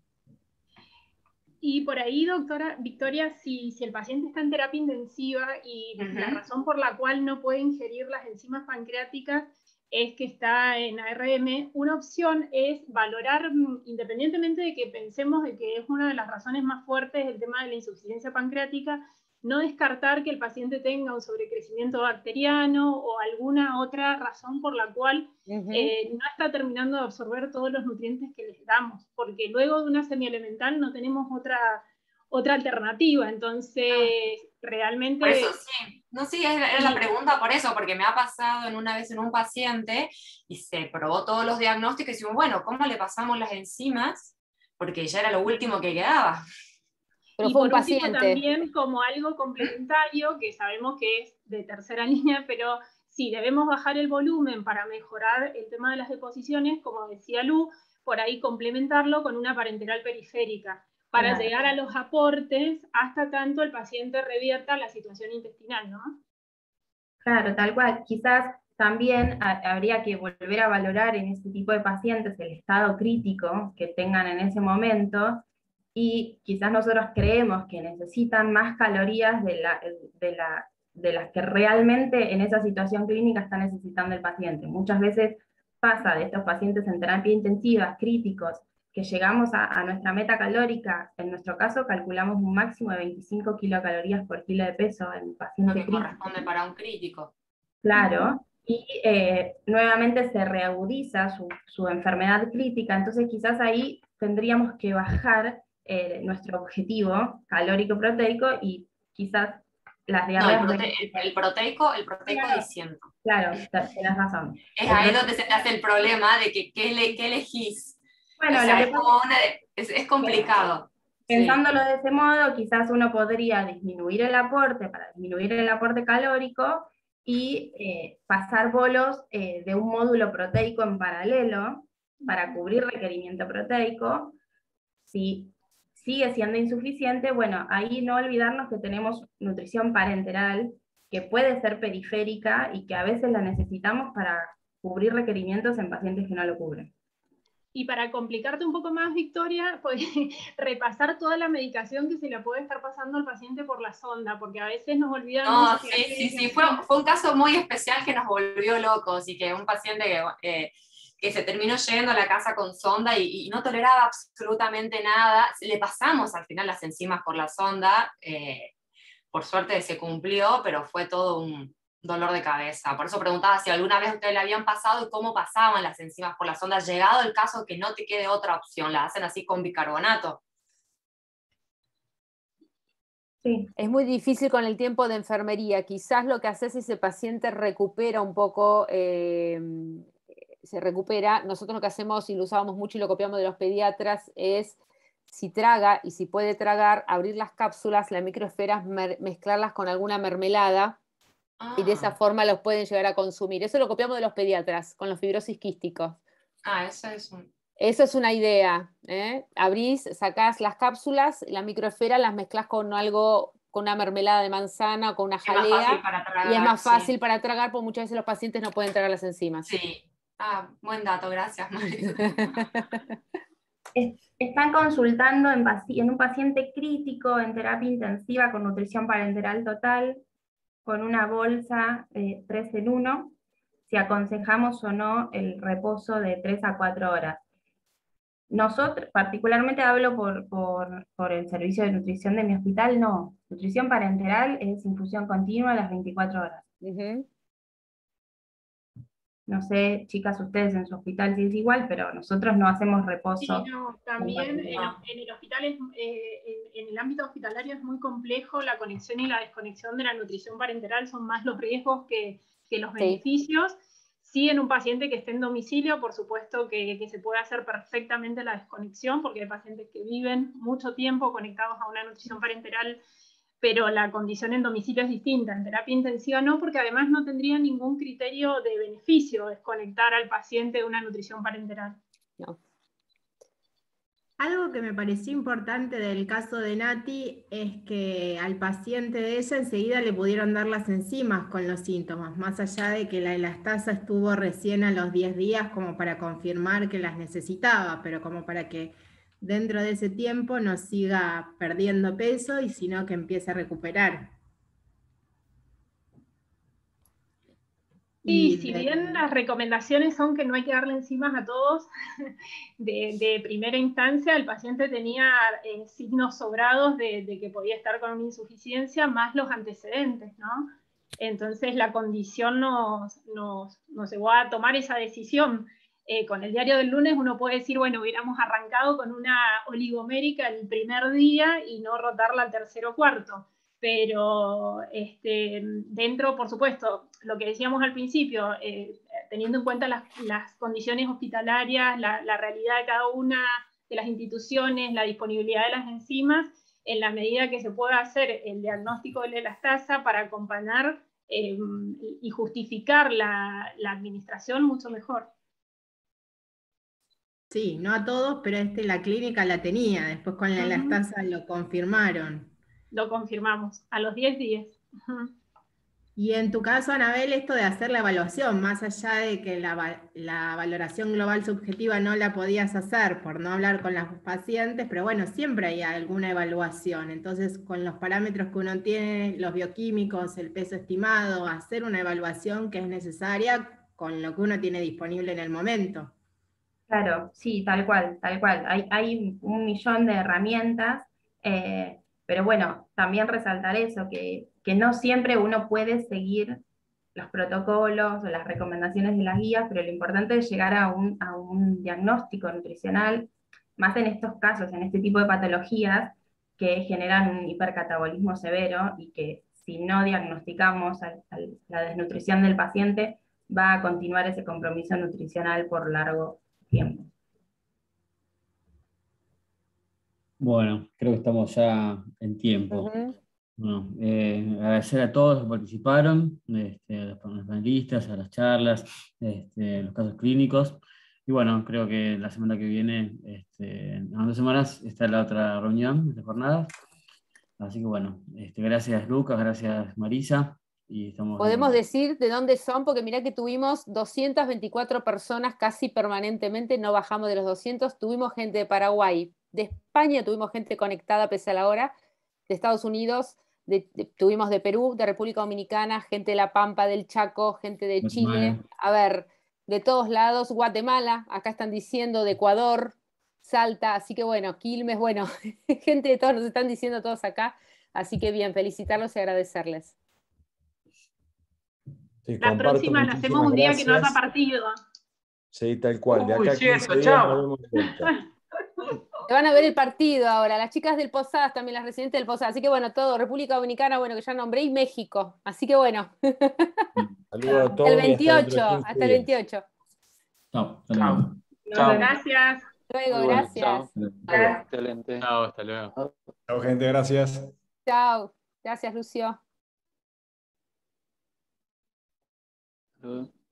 Y por ahí, doctora Victoria, si, si el paciente está en terapia intensiva y uh-huh. la razón por la cual no puede ingerir las enzimas pancreáticas es que está en A R M, una opción es valorar, independientemente de que pensemos de que es una de las razones más fuertes el tema de la insuficiencia pancreática, no descartar que el paciente tenga un sobrecrecimiento bacteriano o alguna otra razón por la cual uh-huh. eh, no está terminando de absorber todos los nutrientes que les damos, porque luego de una semielemental no tenemos otra, otra alternativa, entonces ah. realmente... Por eso sí, no, sí, era, era la pregunta por eso, porque me ha pasado en una vez en un paciente y se probó todos los diagnósticos y decimos, bueno, ¿cómo le pasamos las enzimas? Porque ya era lo último que quedaba. Pero y fue por un último paciente. También como algo complementario, que sabemos que es de tercera línea, pero si debemos bajar el volumen para mejorar el tema de las deposiciones, como decía Lu, por ahí complementarlo con una parenteral periférica, para claro. llegar a los aportes hasta tanto el paciente revierta la situación intestinal, ¿no? Claro, tal cual. Quizás también habría que volver a valorar en este tipo de pacientes el estado crítico que tengan en ese momento, y quizás nosotros creemos que necesitan más calorías de, la, de, la, de las que realmente en esa situación clínica está necesitando el paciente. Muchas veces pasa de estos pacientes en terapia intensiva, críticos, que llegamos a, a nuestra meta calórica, en nuestro caso calculamos un máximo de veinticinco kilocalorías por kilo de peso en paciente crítico. Lo que crítico. corresponde para un crítico. Claro, y eh, nuevamente se reagudiza su, su enfermedad crítica, entonces quizás ahí tendríamos que bajar Eh, nuestro objetivo calórico-proteico, y quizás las diarreas... No, el, prote el, el proteico, el proteico claro, diciendo. Claro, tenés razón. Es el ahí prote... donde se te hace el problema de que qué, le, qué elegís. Bueno, o sea, lo que es, como una de, es, es complicado. Pensándolo sí. de ese modo, quizás uno podría disminuir el aporte para disminuir el aporte calórico y eh, pasar bolos eh, de un módulo proteico en paralelo para cubrir requerimiento proteico. Si sigue siendo insuficiente, bueno, ahí no olvidarnos que tenemos nutrición parenteral, que puede ser periférica y que a veces la necesitamos para cubrir requerimientos en pacientes que no lo cubren. Y para complicarte un poco más, Victoria, pues repasar toda la medicación que se le puede estar pasando al paciente por la sonda, porque a veces nos olvidamos... No, que sí, sí, sí, fue, fue un caso muy especial que nos volvió locos, y que un paciente que... Eh, que se terminó yendo a la casa con sonda y, y no toleraba absolutamente nada. Le pasamos al final las enzimas por la sonda, eh, por suerte se cumplió, pero fue todo un dolor de cabeza. Por eso preguntaba si alguna vez ustedes le habían pasado y cómo pasaban las enzimas por la sonda, llegado el caso que no te quede otra opción, la hacen así con bicarbonato. Sí. Es muy difícil con el tiempo de enfermería. Quizás lo que hace es ese paciente recupera un poco... Eh, se recupera, nosotros lo que hacemos, y lo usábamos mucho y lo copiamos de los pediatras, es, si traga y si puede tragar, abrir las cápsulas, las microesferas, mezclarlas con alguna mermelada, ah. y de esa forma los pueden llegar a consumir. Eso lo copiamos de los pediatras, con los fibrosis quísticos. Ah, eso es un... Eso es una idea, ¿eh? Abrís, sacás las cápsulas, la microesfera, las mezclás con algo, con una mermelada de manzana o con una jalea, tragar, y es más fácil sí. para tragar, porque muchas veces los pacientes no pueden tragar las enzimas. Sí. Ah, buen dato, gracias, Marisa. Están consultando en, en un paciente crítico en terapia intensiva con nutrición parenteral total, con una bolsa eh, tres en uno, si aconsejamos o no el reposo de tres a cuatro horas. Nosotros, particularmente hablo por, por, por el servicio de nutrición de mi hospital, no. Nutrición parenteral es infusión continua a las veinticuatro horas. Uh-huh. No sé, chicas, ustedes en su hospital si es igual, pero nosotros no hacemos reposo. Sí, no, también en, en el hospital, es, eh, en, en el ámbito hospitalario es muy complejo, la conexión y la desconexión de la nutrición parenteral son más los riesgos que, que los beneficios. Sí. Sí, en un paciente que esté en domicilio, por supuesto que, que se puede hacer perfectamente la desconexión, porque hay pacientes que viven mucho tiempo conectados a una nutrición parenteral, pero la condición en domicilio es distinta. En terapia intensiva no, porque además no tendría ningún criterio de beneficio desconectar al paciente de una nutrición parenteral. No. Algo que me pareció importante del caso de Nati es que al paciente de ella enseguida le pudieron dar las enzimas con los síntomas, más allá de que la elastasa estuvo recién a los diez días como para confirmar que las necesitaba, pero como para que dentro de ese tiempo no siga perdiendo peso y sino que empiece a recuperar. Y si bien las recomendaciones son que no hay que darle enzimas a todos, de, de primera instancia el paciente tenía eh, signos sobrados de, de que podía estar con una insuficiencia, más los antecedentes, ¿no? Entonces la condición nos, nos, nos llevó a tomar esa decisión. Eh, con el diario del lunes uno puede decir, bueno, hubiéramos arrancado con una oligomérica el primer día y no rotarla al tercero o cuarto. Pero este, dentro, por supuesto, lo que decíamos al principio, eh, teniendo en cuenta las, las condiciones hospitalarias, la, la realidad de cada una de las instituciones, la disponibilidad de las enzimas, en la medida que se pueda hacer el diagnóstico de la elastasa para acompañar eh, y justificar la, la administración, mucho mejor. Sí, no a todos, pero este, la clínica la tenía, después con la elastasa uh-huh. lo confirmaron. Lo confirmamos, a los diez días. Uh-huh. Y en tu caso, Anabel, esto de hacer la evaluación, más allá de que la, la valoración global subjetiva no la podías hacer por no hablar con los pacientes, pero bueno, siempre hay alguna evaluación. Entonces, con los parámetros que uno tiene, los bioquímicos, el peso estimado, hacer una evaluación que es necesaria con lo que uno tiene disponible en el momento. Claro, sí, tal cual, tal cual. Hay, hay un millón de herramientas, eh, pero bueno, también resaltar eso, que, que no siempre uno puede seguir los protocolos o las recomendaciones de las guías, pero lo importante es llegar a un, a un diagnóstico nutricional, más en estos casos, en este tipo de patologías que generan un hipercatabolismo severo y que si no diagnosticamos a, a la desnutrición del paciente, va a continuar ese compromiso nutricional por largo tiempo. Bueno, creo que estamos ya en tiempo. Uh-huh. Bueno, eh, agradecer a todos los que participaron, este, a los panelistas, a las charlas, este, los casos clínicos. Y bueno, creo que la semana que viene, este, en dos semanas, está la otra reunión de jornadas. Así que bueno, este, gracias Lucas, gracias Marisa. Y estamos Podemos en... decir de dónde son, porque mirá que tuvimos doscientas veinticuatro personas casi permanentemente, no bajamos de los doscientos, tuvimos gente de Paraguay, de España tuvimos gente conectada pese a la hora, de Estados Unidos, de, de, tuvimos de Perú, de República Dominicana, gente de La Pampa, del Chaco, gente de Chile, a ver, de todos lados, Guatemala, acá están diciendo, de Ecuador, Salta, así que bueno, Quilmes, bueno, gente de todos nos están diciendo todos acá, así que bien, felicitarlos y agradecerles. Sí, la próxima la hacemos un día gracias. Que no haya partido. Sí, tal cual. De acá Uy, sí, eso, chao. Te van a ver el partido ahora, las chicas del Posadas, también las residentes del Posadas. Así que bueno, todo, República Dominicana, bueno, que ya nombré, y México. Así que bueno. Saludos a todos. El veintiocho, hasta, hasta el veintiocho. Chao. Chao. Chao. Gracias. Luego, bueno, gracias. Chao. Excelente. Chao, hasta luego. Chao, gente, gracias. Chao. Gracias, Lucio. Uh.